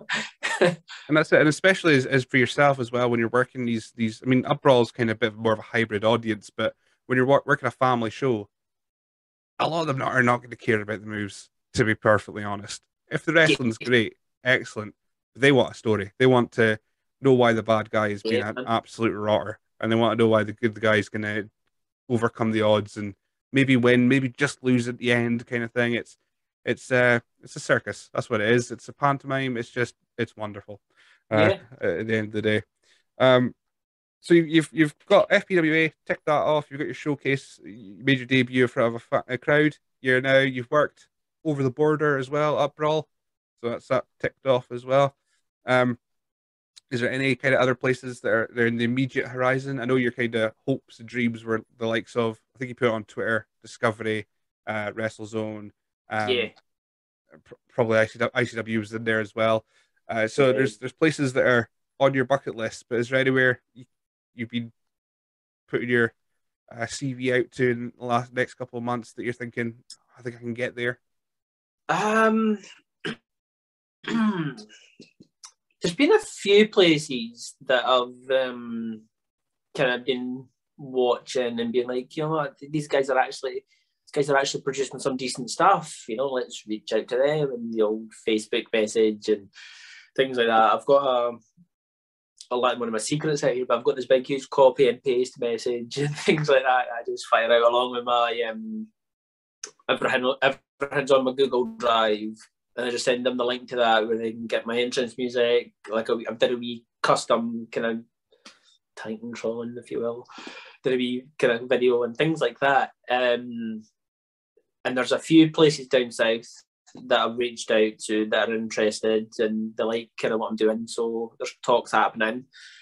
And that's it. And especially as for yourself as well, when you're working these. I mean, Upraw is kind of a bit more of a hybrid audience, but when you're working a family show, a lot of them are not going to care about the moves. To be perfectly honest, if the Yeah, wrestling's great, excellent, they want a story. They want to know why the bad guy has been yeah, an man. absolute rotter, and they want to know why the good guy is going to overcome the odds and maybe win, maybe just lose at the end, kind of thing. It's a circus. That's what it is. It's a pantomime. It's wonderful. Yeah. At the end of the day. Um, so you've got FPWA, tick that off. You've got your showcase. You made your debut in front of a crowd. You've worked over the border as well, up Brawl. So that's that ticked off as well. Um, is there any kind of other places that are they're in the immediate horizon? I know your kind of hopes and dreams were the likes of, I think you put it on Twitter, Discovery, WrestleZone, Yeah. um, probably ICW was in there as well. So Yeah. there's places that are on your bucket list, but is there anywhere you've been putting your CV out to in the next couple of months that you're thinking, I think I can get there? Um, there's been a few places that I've kind of been watching and being like, what, these guys are actually producing some decent stuff. Let's reach out to them and the old Facebook message and things like that. I've got I'll let one of my secrets out here, but I've got this big huge copy and paste message and things like that. I just fire out along with my everything's on my Google Drive, and I just send them the link to that where they can get my entrance music. Like I've did a wee custom kind of Titantron, if you will, did a wee kind of video and things like that. And there's a few places down south that I've reached out to that are interested and they like kind of what I'm doing. So there's talks happening.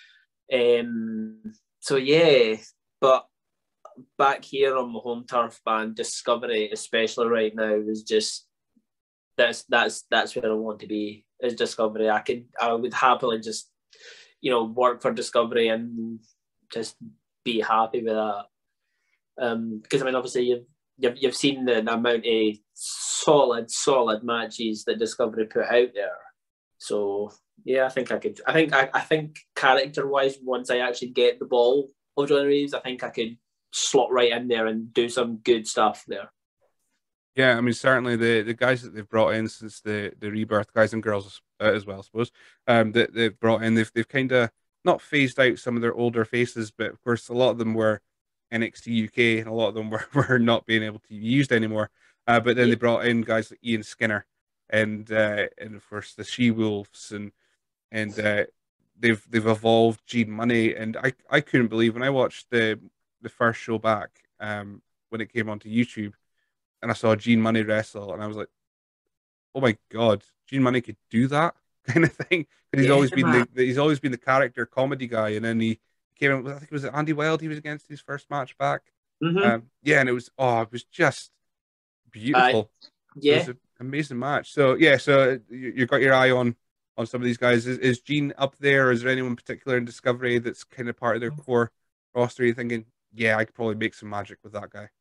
So yeah, but back here on my home turf, band Discovery, especially right now, is just that's where I want to be. Is Discovery. I would happily just work for Discovery and just be happy with that. Because I mean, obviously you've seen the amount of solid matches that Discovery put out there. So yeah, I think I could. I think character wise, once I actually get the ball of Johnny Reaves, I think I could slot right in there and do some good stuff there. Yeah, I mean, certainly the guys that they've brought in since the rebirth, guys and girls as well, I suppose, that they've brought in, they've kind of not phased out some of their older faces, but of course, a lot of them were NXT UK, and a lot of them were not being able to be used anymore. But then Yeah, they brought in guys like Ian Skinner, and of course the She Wolves, and they've evolved Gene Money, and I couldn't believe when I watched the first show back when it came onto YouTube, and I saw Gene Money wrestle, and I was like, oh my god, Gene Money could do that kind of thing. Because Yeah, man. he's always been the character comedy guy, and then he came in. I think it was Andy Wild. He was against his first match back. Mm-hmm. Yeah, and it was just Uh, beautiful. It was yeah. an amazing match. So yeah, so you got your eye on some of these guys. Is Gene up there? Or is there anyone in particular in Discovery that's kind of part of their core roster? You're thinking, yeah, I could probably make some magic with that guy.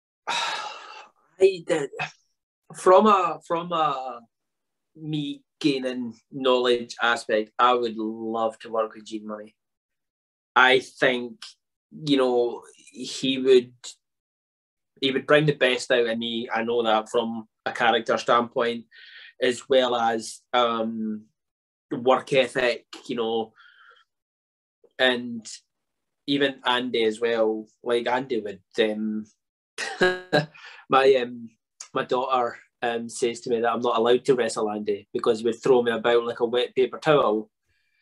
I did from a me gaining knowledge aspect. I would love to work with Gene Money. I think he would bring the best out of me. I know that from a character standpoint, as well as work ethic, and even Andy as well. Like Andy would, my daughter says to me that I'm not allowed to wrestle Andy because he would throw me about like a wet paper towel.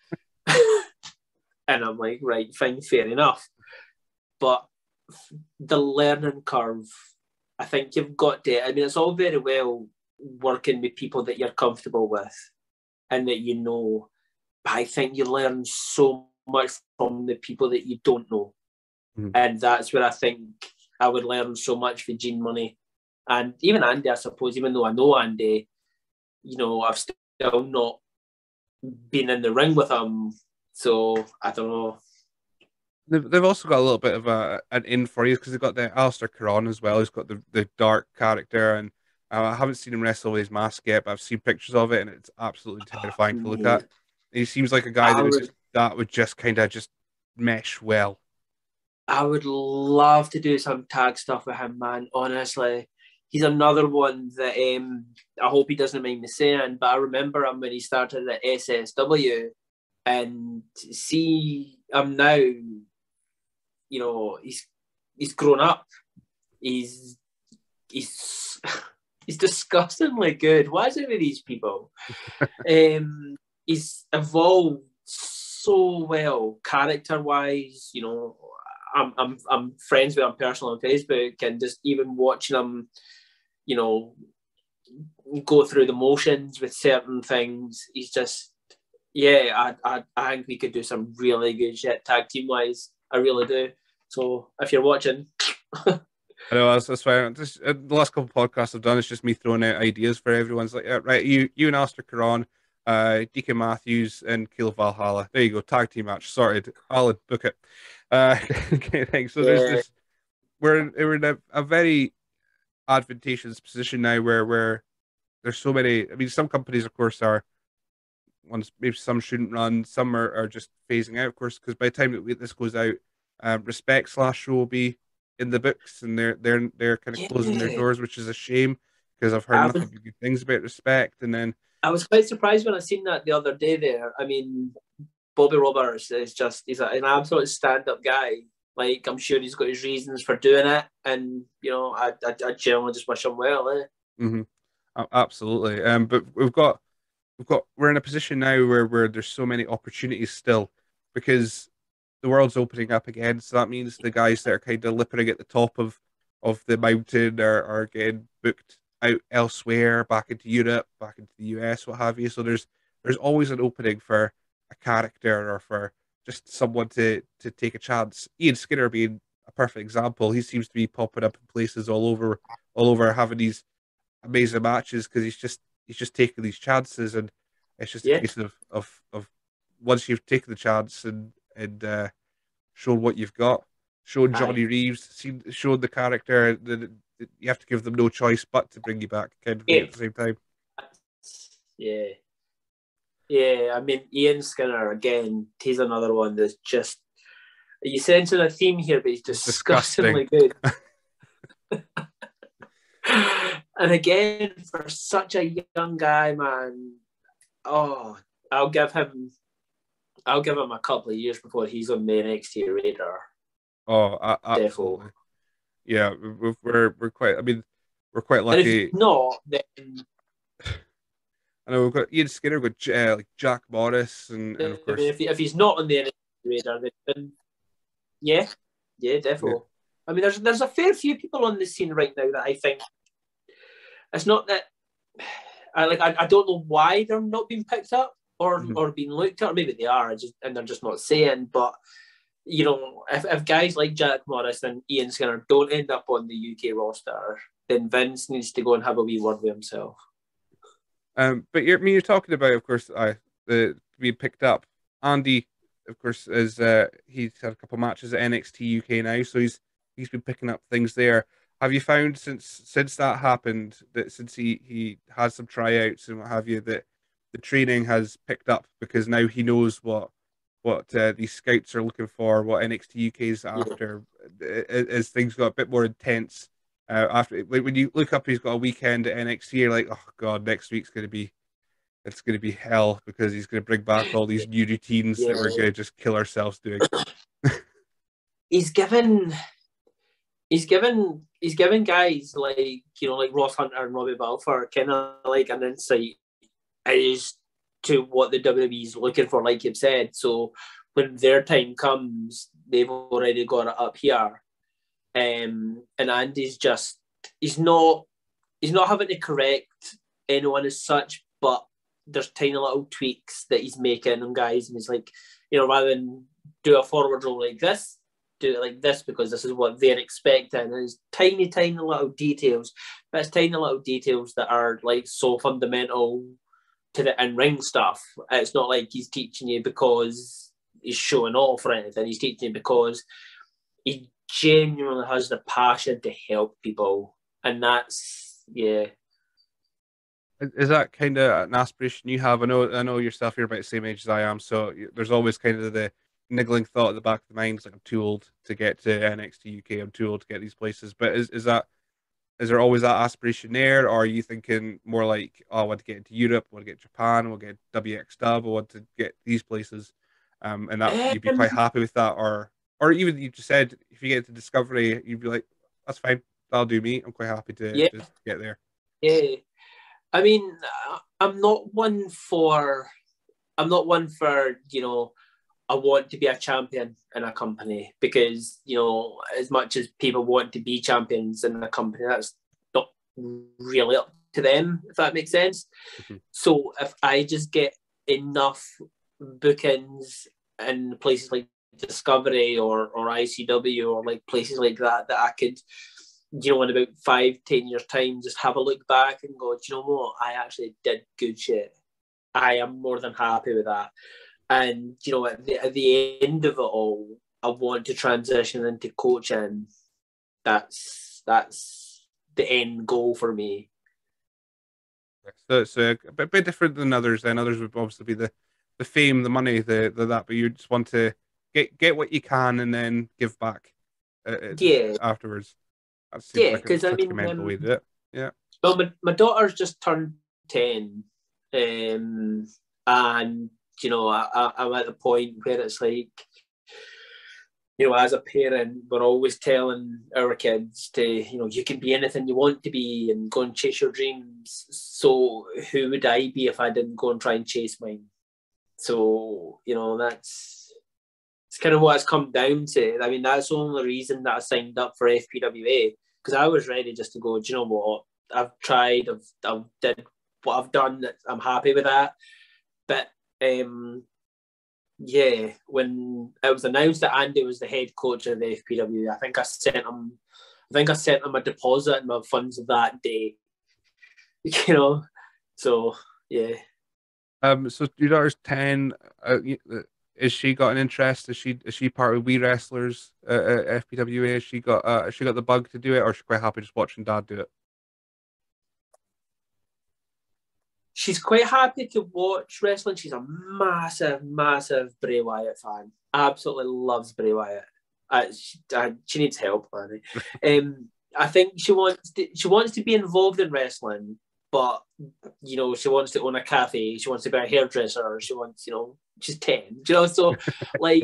And I'm like, right, fine, fair enough. But the learning curve, I think you've got to, I mean, it's all very well working with people that you're comfortable with and that you know, but I think you learn so much from the people that you don't know. Mm-hmm. And that's where I think I would learn so much with Gene Money. And even Andy, I suppose, even though I know Andy, I've still not been in the ring with him. So I don't know. They've also got a little bit of an in for you because they've got the Alistair Caron as well. He's got the dark character, and I haven't seen him wrestle with his mask yet, but I've seen pictures of it, and it's absolutely terrifying to look at. He seems like a guy that would just kind of just mesh well. I would love to do some tag stuff with him, man. Honestly, he's another one that I hope he doesn't mind me saying, but I remember him when he started at SSW, and see him now. He's grown up. He's disgustingly good. Why is it with these people? He's evolved so well, character wise. I'm friends with him personally on Facebook, and just even watching him, go through the motions with certain things. He's just, yeah. I think we could do some really good shit tag team wise. I really do. So if you're watching, I know that's why the last couple of podcasts I've done is just me throwing out ideas for everyone's like, yeah, right, you and Alistair Caron, DK Matthews and Keel Valhalla. There you go, tag team match sorted. I'll book it. Okay, thanks. So there's this. We're in a very advantageous position now where there's so many. I mean, some companies, of course, are ones maybe some shouldn't run, some are just phasing out, of course, because by the time that this goes out, Respect slash show will be in the books, and they're kind of closing their doors, which is a shame because I've heard nothing but good things about Respect. And then I was quite surprised when I seen that the other day. There, I mean, Bobby Roberts is he's an absolute stand-up guy. Like, I'm sure he's got his reasons for doing it, and I generally just wish him well. Mm-hmm. Absolutely. But we're in a position now where there's so many opportunities still because the world's opening up again. So that means the guys that are kind of lippering at the top of the mountain are getting booked out elsewhere, back into Europe, back into the US, what have you. So there's always an opening for a character or for just someone to take a chance. Ian Skinner being a perfect example. He seems to be popping up in places all over having these amazing matches because he's just taking these chances, and it's just a case of once you've taken the chance and shown what you've got, shown Johnny Reaves, showed the character that you have to give them no choice but to bring you back kind of thing at the same time. Yeah. I mean, Ian Skinner again. He's another one that's just. You sensing a theme here, but he's disgustingly good. And again, for such a young guy, man, I'll give him a couple of years before he's on the NXT radar. Oh, absolutely. Yeah, we're quite. I mean, we're quite lucky. And if not, then I know we've got Ian Skinner, we've got like Jack Morris, and of I mean, course, if he's not on the NXT radar, then yeah, yeah. definitely. I mean, there's a fair few people on the scene right now that I think it's not that I don't know why they're not being picked up or being looked at, or maybe they are, and they're just not saying. But you know, if guys like Jack Morris and Ian Skinner don't end up on the UK roster, then Vince needs to go and have a wee word with himself. But you're talking about, of course, the being picked up. Andy, of course, is he's had a couple matches at NXT UK now, so he's been picking up things there. Have you found since that happened, that since he had some tryouts and what have you, that the training has picked up because now he knows what these scouts are looking for, what NXT UK is after, as things got a bit more intense. After when you look up, he's got a weekend at NXT. You're like, oh god, next week's it's gonna be hell because he's gonna bring back all these new routines that we're gonna just kill ourselves doing. He's given guys like, you know, like Ross Hunter and Robbie Balfour kind of like an insight as to what the WWE is looking for, like you've said. So when their time comes, they've already got it up here. And Andy's just he's not having to correct anyone as such, but there's tiny little tweaks that he's making on guys, and he's like, you know, rather than do a forward roll like this, do it like this because this is what they're expecting. And it's tiny little details, but it's tiny little details that are like so fundamental to the in-ring stuff. It's not like he's teaching you because he's showing off or anything. He's teaching you because he genuinely has the passion to help people, and that's Is that kind of an aspiration you have? I know yourself. You're about the same age as I am, so there's always kind of the niggling thought at the back of the mind, like I'm too old to get to NXT UK. I'm too old to get these places. But is there always that aspiration there, or are you thinking more like, oh, I want to get into Europe, I want to get Japan, I want to get WXW, I want to get these places, and that you'd be quite happy with that, or even you just said if you get to Discovery, you'd be like, that's fine, that'll do me. I'm quite happy to just get there. Yeah. I mean, I'm not one for, you know, I want to be a champion in a company because, you know, as much as people want to be champions in a company, that's not really up to them, if that makes sense. Mm-hmm. So if I just get enough bookings in places like Discovery or ICW or like places like that I could, you know, in about 5-10 years time, just have a look back and go, do you know what? I actually did good shit. I am more than happy with that. And, you know, at the end of it all, I want to transition into coaching. That's the end goal for me. So it's a bit different than others. Then others would obviously be the fame, the money, the that, but you just want to get what you can and then give back afterwards. That seems like because I such a mean, mental way to do it. Yeah. Well, my daughter's just turned 10, and you know, I'm at the point where it's like, you know, as a parent, we're always telling our kids to, you know, you can be anything you want to be and go and chase your dreams. So who would I be if I didn't go and try and chase mine? So, you know, it's kind of what it's come down to. I mean, that's the only reason that I signed up for FPWA, because I was ready just to go, do you know what? I've tried, I've did what I've done. I'm happy with that. But yeah, when it was announced that Andy was the head coach of the FPW, I think I sent him a deposit in my funds of that day. You know, so yeah. So your daughter's 10. Is she got an interest? Is she part of We Wrestlers at FPWA? Has she got the bug to do it, or is she quite happy just watching Dad do it? She's quite happy to watch wrestling. She's a massive Bray Wyatt fan. Absolutely loves Bray Wyatt. She needs help, man. I think she wants to be involved in wrestling, but you know, she wants to own a cafe. She wants to be a hairdresser. She wants, you know, she's 10. You know, so like,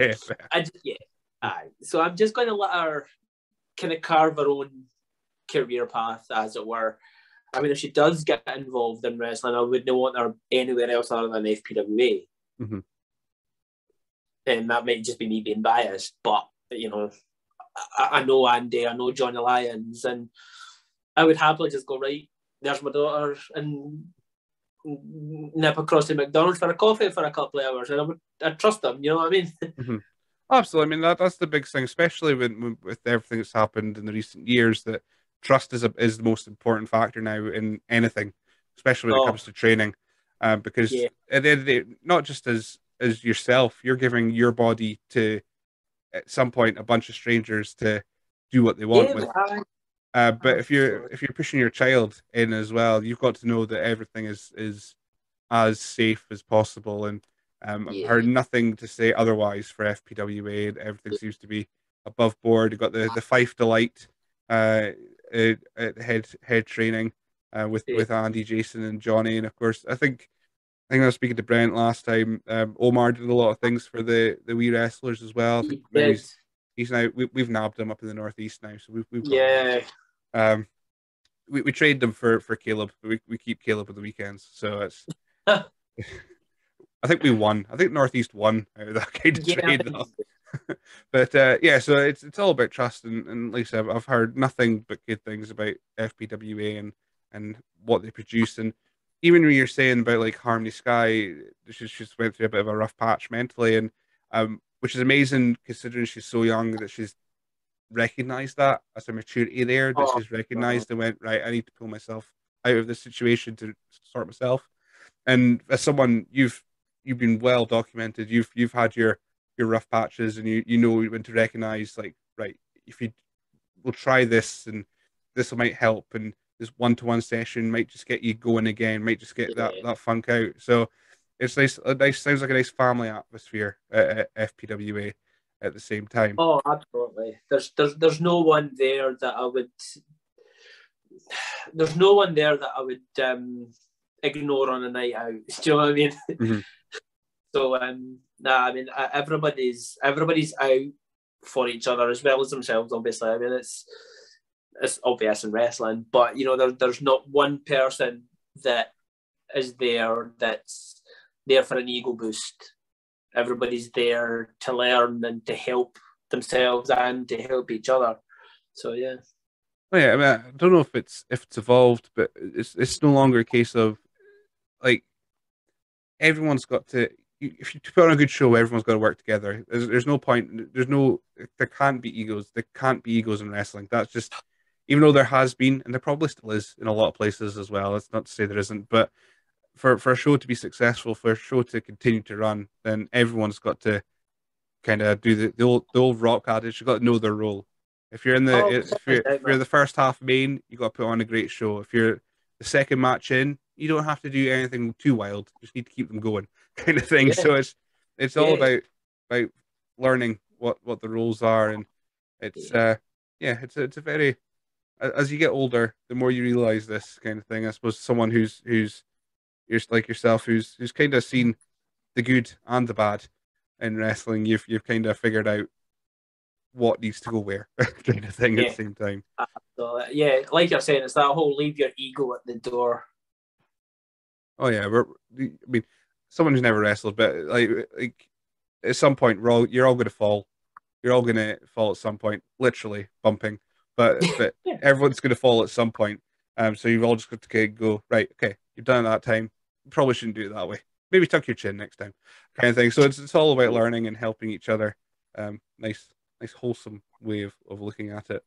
So I'm just going to let her kind of carve her own career path, as it were. I mean, if she does get involved in wrestling, I wouldn't want her anywhere else other than FPWA. Mm-hmm. And that might just be me being biased, but you know, I know Andy, I know Johnny Lyons, and I would happily just go, right, there's my daughter, and nip across to McDonald's for a coffee for a couple of hours, and I'd trust them. You know what I mean? Mm-hmm. Absolutely. I mean, that's the big thing, especially with everything that's happened in the recent years. That trust is the most important factor now in anything, especially when it comes to training. Because at the end of the day, not just as yourself, you're giving your body to at some point a bunch of strangers to do what they want with. But if you're pushing your child in as well, you've got to know that everything is as safe as possible. And I've heard nothing to say otherwise for FPWA. Everything seems to be above board. You've got the Fife Delight head training with Andy, Jason, and Johnny, and of course I think I was speaking to Brent last time. Omar did a lot of things for the wee wrestlers as well. I think now he's now we've nabbed him up in the northeast now, so we've got him. We trade them for Caleb. We keep Caleb on the weekends, so it's. I think we won. I think Northeast won out of that kind of trade, though. But yeah, so it's all about trust, and like I said, I've heard nothing but good things about FPWA and what they produce, and even when you're saying about like Harmony Sky, she's went through a bit of a rough patch mentally, and which is amazing considering she's so young that she's recognized that as a maturity there, that she's recognized and went, right, I need to pull myself out of this situation to sort myself. And as someone you've been well documented, you've had your rough patches, and you know when to recognize, like, right, if you will try this and this might help, and this one-to-one session might just get you going again, might just get that funk out. So it's nice. Sounds like a nice family atmosphere at FPWA at the same time. Oh, absolutely. There's no one there that I would. There's no one there that I would ignore on a night out. Do you know what I mean? Mm-hmm. So I mean everybody's out for each other as well as themselves. Obviously, I mean it's obvious in wrestling, but you know there's not one person that is there that's there for an ego boost. Everybody's there to learn and to help themselves and to help each other. So yeah. Oh, yeah, I mean, I don't know if it's evolved, but it's no longer a case of like everyone's got to. If you put on a good show, everyone's got to work together. There's no point. There can't be egos. There can't be egos in wrestling. That's just, even though there has been, and there probably still is in a lot of places as well. It's not to say there isn't, but for a show to be successful, for a show to continue to run, then everyone's got to kind of do the old rock adage. You've got to know their role. If you're if you're the first half main, you got to put on a great show. If you're the second match in, you don't have to do anything too wild. You just need to keep them going, kind of thing. Yeah. So it's all about learning what the roles are, and it's it's a very, as you get older, the more you realize this kind of thing. I suppose someone who's like yourself, who's kind of seen the good and the bad in wrestling, you've kind of figured out what needs to go where, kind of thing at the same time. Absolutely. Yeah, like you're saying, it's that whole leave your ego at the door. Oh yeah, I mean, someone who's never wrestled, but like at some point, you're all going to fall. You're all going to fall at some point, literally bumping. But everyone's going to fall at some point. So you've all just got to go, right, okay, you've done it that time. You probably shouldn't do it that way. Maybe tuck your chin next time, kind of thing. So it's all about learning and helping each other. Nice wholesome way of looking at it.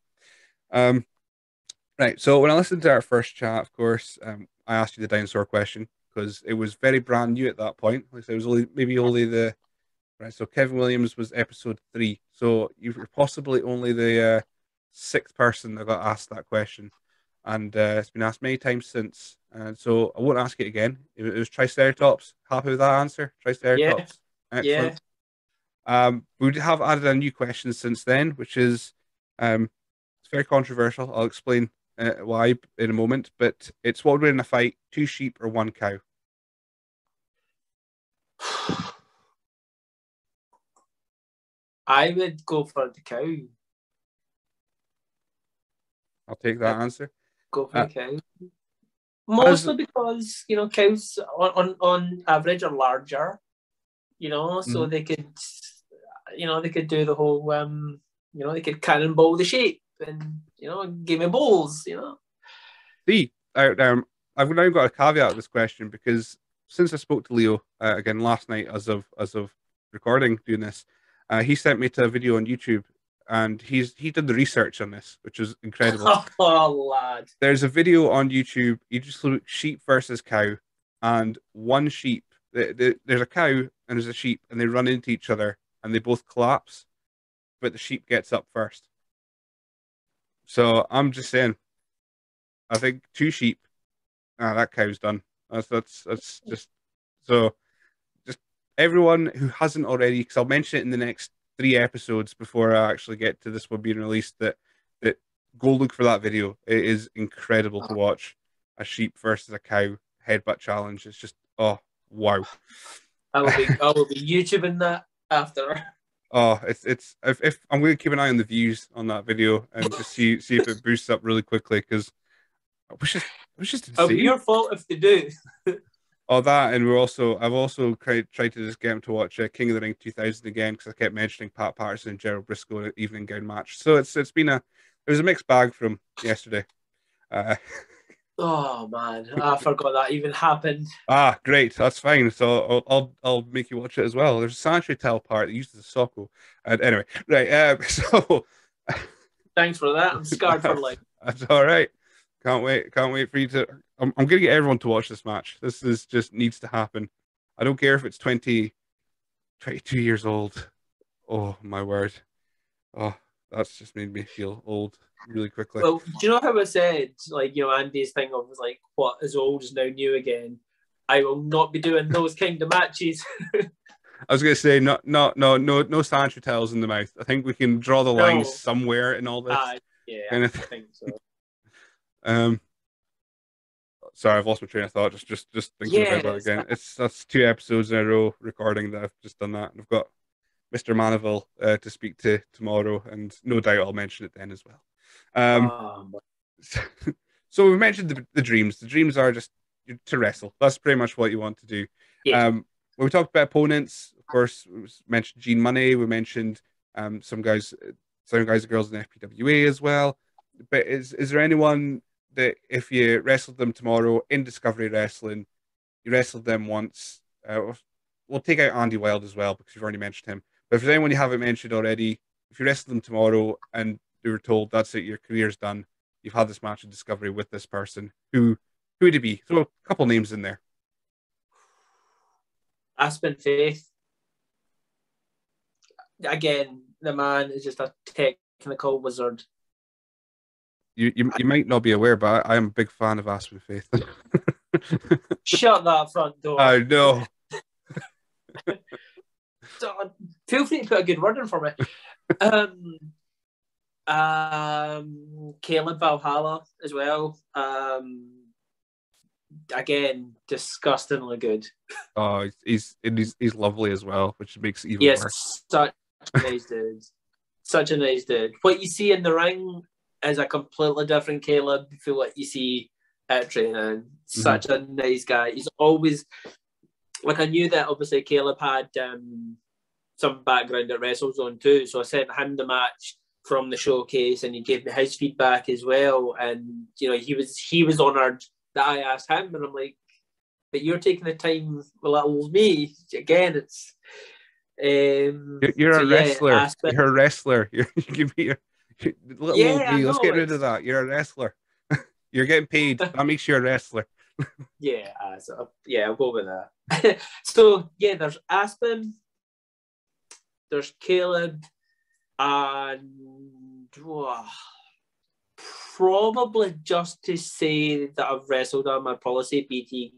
Right. So when I listened to our first chat, of course, I asked you the dinosaur question because it was very brand new at that point. Like I said, it was only the right. So Kevin Williams was episode 3. So you were possibly only the 6th person that got asked that question, and it's been asked many times since. And so I won't ask it again. It was Triceratops. Happy with that answer? Triceratops. Yeah. Excellent. Yeah. We have added a new question since then, which is it's very controversial. I'll explain why in a moment, but it's what would win in a fight: 2 sheep or 1 cow? I would go for the cow. I'll take that answer. Go for the cow. Mostly because, you know, cows on average are larger, you know, so they could, you know, they could do the whole, you know, they could cannonball the sheep and, you know, give me balls, you know. See, I've now got a caveat to this question because since I spoke to Leo again last night, as of recording doing this, he sent me to a video on YouTube, and he did the research on this, which is incredible. Oh, lad! There's a video on YouTube. You just look sheep versus cow, and one sheep. There's a cow and there's a sheep, and they run into each other, and they both collapse, but the sheep gets up first. So I'm just saying. I think two sheep. That cow's done. That's just so. Just everyone who hasn't already, because I'll mention it in the next 3 episodes before I actually get to this one being released. That go look for that video. It is incredible to watch. A sheep versus a cow headbutt challenge. It's just wow. I will be YouTubing that after. Oh, it's if I'm going to keep an eye on the views on that video and just see if it boosts up really quickly, because it was just insane. It'll be your fault if they do. Oh, that, and I've also tried to just get him to watch King of the Ring 2000 again, because I kept mentioning Pat Patterson and Gerald Briscoe in an evening gown match. So it was a mixed bag from yesterday. Oh man, I forgot that even happened. Great, that's fine. So I'll make you watch it as well. There's a sanitary towel part that uses the socko. And anyway, right. So thanks for that. I'm scarred for life. That's all right. Can't wait for you to. I'm gonna get everyone to watch this match. This is just needs to happen. I don't care if it's 22 years old. Oh my word. Oh, that's just made me feel old really quickly. Well, do you know how I said, like, you know, Andy's thing of like, what is old is now new again? I will not be doing those kind of matches. I was gonna say no sanitary towels in the mouth. I think we can draw the lines somewhere in all this. Yeah, I think so. Sorry, I've lost my train of thought. Just thinking about that again. That's 2 episodes in a row recording that I've just done that, and I've got Mr. Maniville to speak to tomorrow, and no doubt I'll mention it then as well. So we've mentioned the dreams. The dreams are just to wrestle. That's pretty much what you want to do. Yeah. When we talked about opponents, of course, we mentioned Gene Money. We mentioned some guys and girls in FPWA as well. But is there anyone that if you wrestled them tomorrow in Discovery Wrestling, you wrestled them once? We'll take out Andy Wild as well because you've already mentioned him. But if there's anyone you haven't mentioned already, if you wrestled them tomorrow and they were told that's it, your career's done, you've had this match in Discovery with this person, who would it be? Throw a couple names in there. Aspen Faith. Again, the man is just a technical wizard. You might not be aware, but I am a big fan of Aspen Faith. Shut that front door. I know. Feel free to put a good word in for me. Caleb Valhalla as well. Again, disgustingly good. Oh, he's lovely as well, which makes it even worse. Such a nice dude. Such a nice dude. What you see in the ring is a completely different Caleb from what you see at training. Such a nice guy. He's always like, I knew that obviously Caleb had some background at WrestleZone too, so I sent him the match from the showcase, and he gave me his feedback as well. And you know, he was honoured that I asked him, and I'm like, but you're taking the time with little me again. It's you're a wrestler. You're a wrestler. You give me little old me. Let's get rid of that. You're a wrestler. You're getting paid. That makes you a wrestler. I'll go with that. So yeah, there's Aspen, there's Caleb, and probably just to say that I've wrestled on my policy, BT.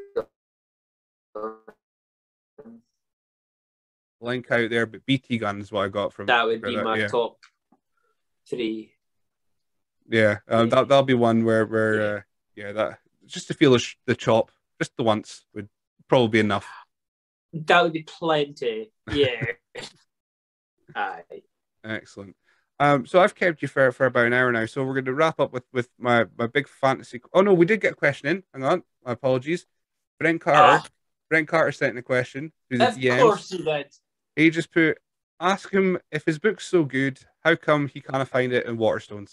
Link out there, but BT Gun is what I got from that. Would be my top 3. Yeah, that'll be one where that just to feel the chop just the once would probably be enough. That would be plenty. Yeah. Aye. Excellent. So I've kept you for about an hour now. So we're going to wrap up with my big fantasy. Oh no, we did get a question in. Hang on, my apologies. Brent Carter. Ah, Brent Carter sent in a question through the of DMs. course you did. He just put, ask him if his book's so good, how come he can't find it in Waterstones?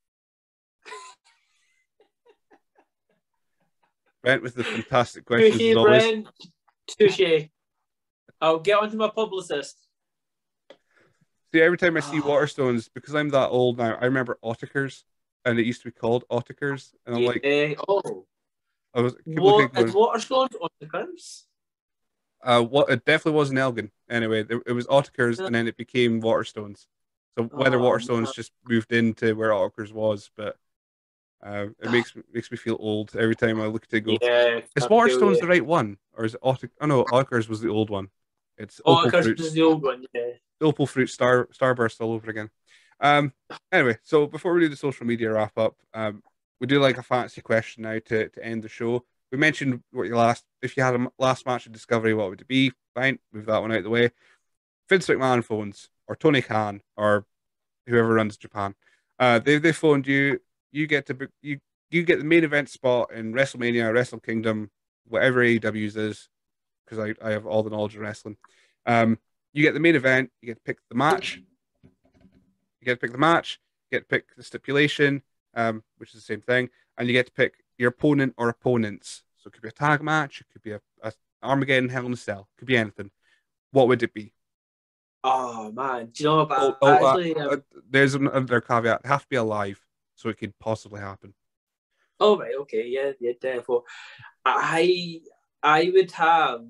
Brent with the fantastic questions as Touche, always. Brent. Touche. I'll get onto my publicist. See, every time I see Waterstones, because I'm that old now, I remember Ottakers, and it used to be called Ottakers, and I'm like, Oh. I was keep What looking is going, Waterstones on the curves? what it definitely wasn't Elgin. Anyway, it was Ottakers, and then it became Waterstones. So whether Oh, Waterstones just moved into where Ottakers was, but it makes me feel old every time I look at it. And go, yeah. is I feel Waterstones you. the right one, or is it Ottakers? Oh no, Ottakers was the old one. It's Oh, Opal Curse is Fruits. the old one, yeah. Opal Fruit Starburst all over again. Anyway, so before we do the social media wrap up, we do like a fantasy question now to end the show. We mentioned what your last, if you had a last match of Discovery, what would it be? Fine, move that one out of the way. Vince McMahon phones, or Tony Khan, or whoever runs Japan. They phoned you. You get to book, you get the main event spot in WrestleMania, Wrestle Kingdom, whatever AEW's is, because I have all the knowledge of wrestling. You get the main event. You get to pick the match. You get to pick the match. You get to pick the stipulation, which is the same thing, and you get to pick your opponent or opponents. So it could be a tag match. It could be a Armageddon Hell in a Cell. It could be anything. What would it be? Oh man, do you know Oh, about oh actually? there's another caveat. It has to be alive, so it could possibly happen. Oh right, okay, yeah, therefore, I I would have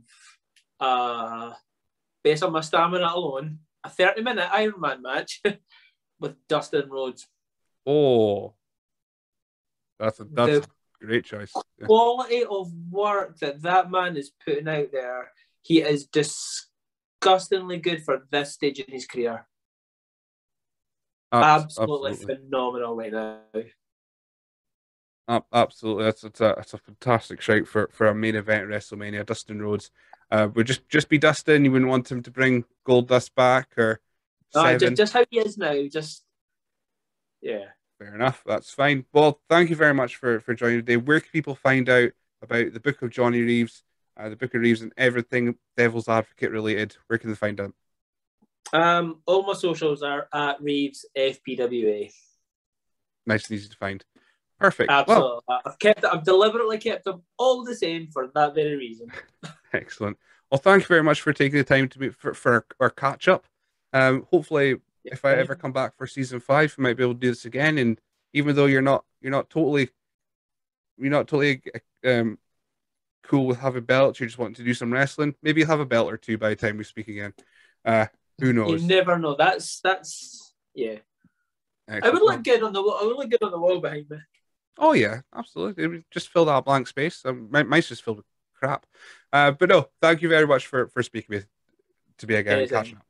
based on my stamina alone, a 30-minute Ironman match with Dustin Rhodes. Oh, that's The a great choice. Yeah. quality of work that man is putting out there, he is disgustingly good for this stage in his career. Absolutely phenomenal right now. Absolutely, that's a fantastic shout for a main event WrestleMania. Dustin Rhodes, would just be Dustin. You wouldn't want him to bring Gold Dust back or Seven. Just how he is now. Just yeah. Fair enough. That's fine. Well, thank you very much for joining today. Where can people find out about the Book of Johnny Reaves, the Book of Reaves, and everything Devil's Advocate related? Where can they find out? All my socials are at Reaves FPWA. Nice and easy to find. Perfect. Absolutely. Well, I've deliberately kept them all the same for that very reason. excellent. Well, thank you very much for taking the time to for our catch up. Hopefully, if I ever come back for season 5, we might be able to do this again. And even though you're not totally cool with having belts, you just want to do some wrestling. Maybe you'll have a belt or two by the time we speak again. Who knows? You never know. That's yeah. Excellent. I would look good on the wall. I would look good on the wall behind me. Oh yeah, absolutely. It would just fill that blank space. Mine's just filled with crap. But no, thank you very much for speaking to me again and catching up.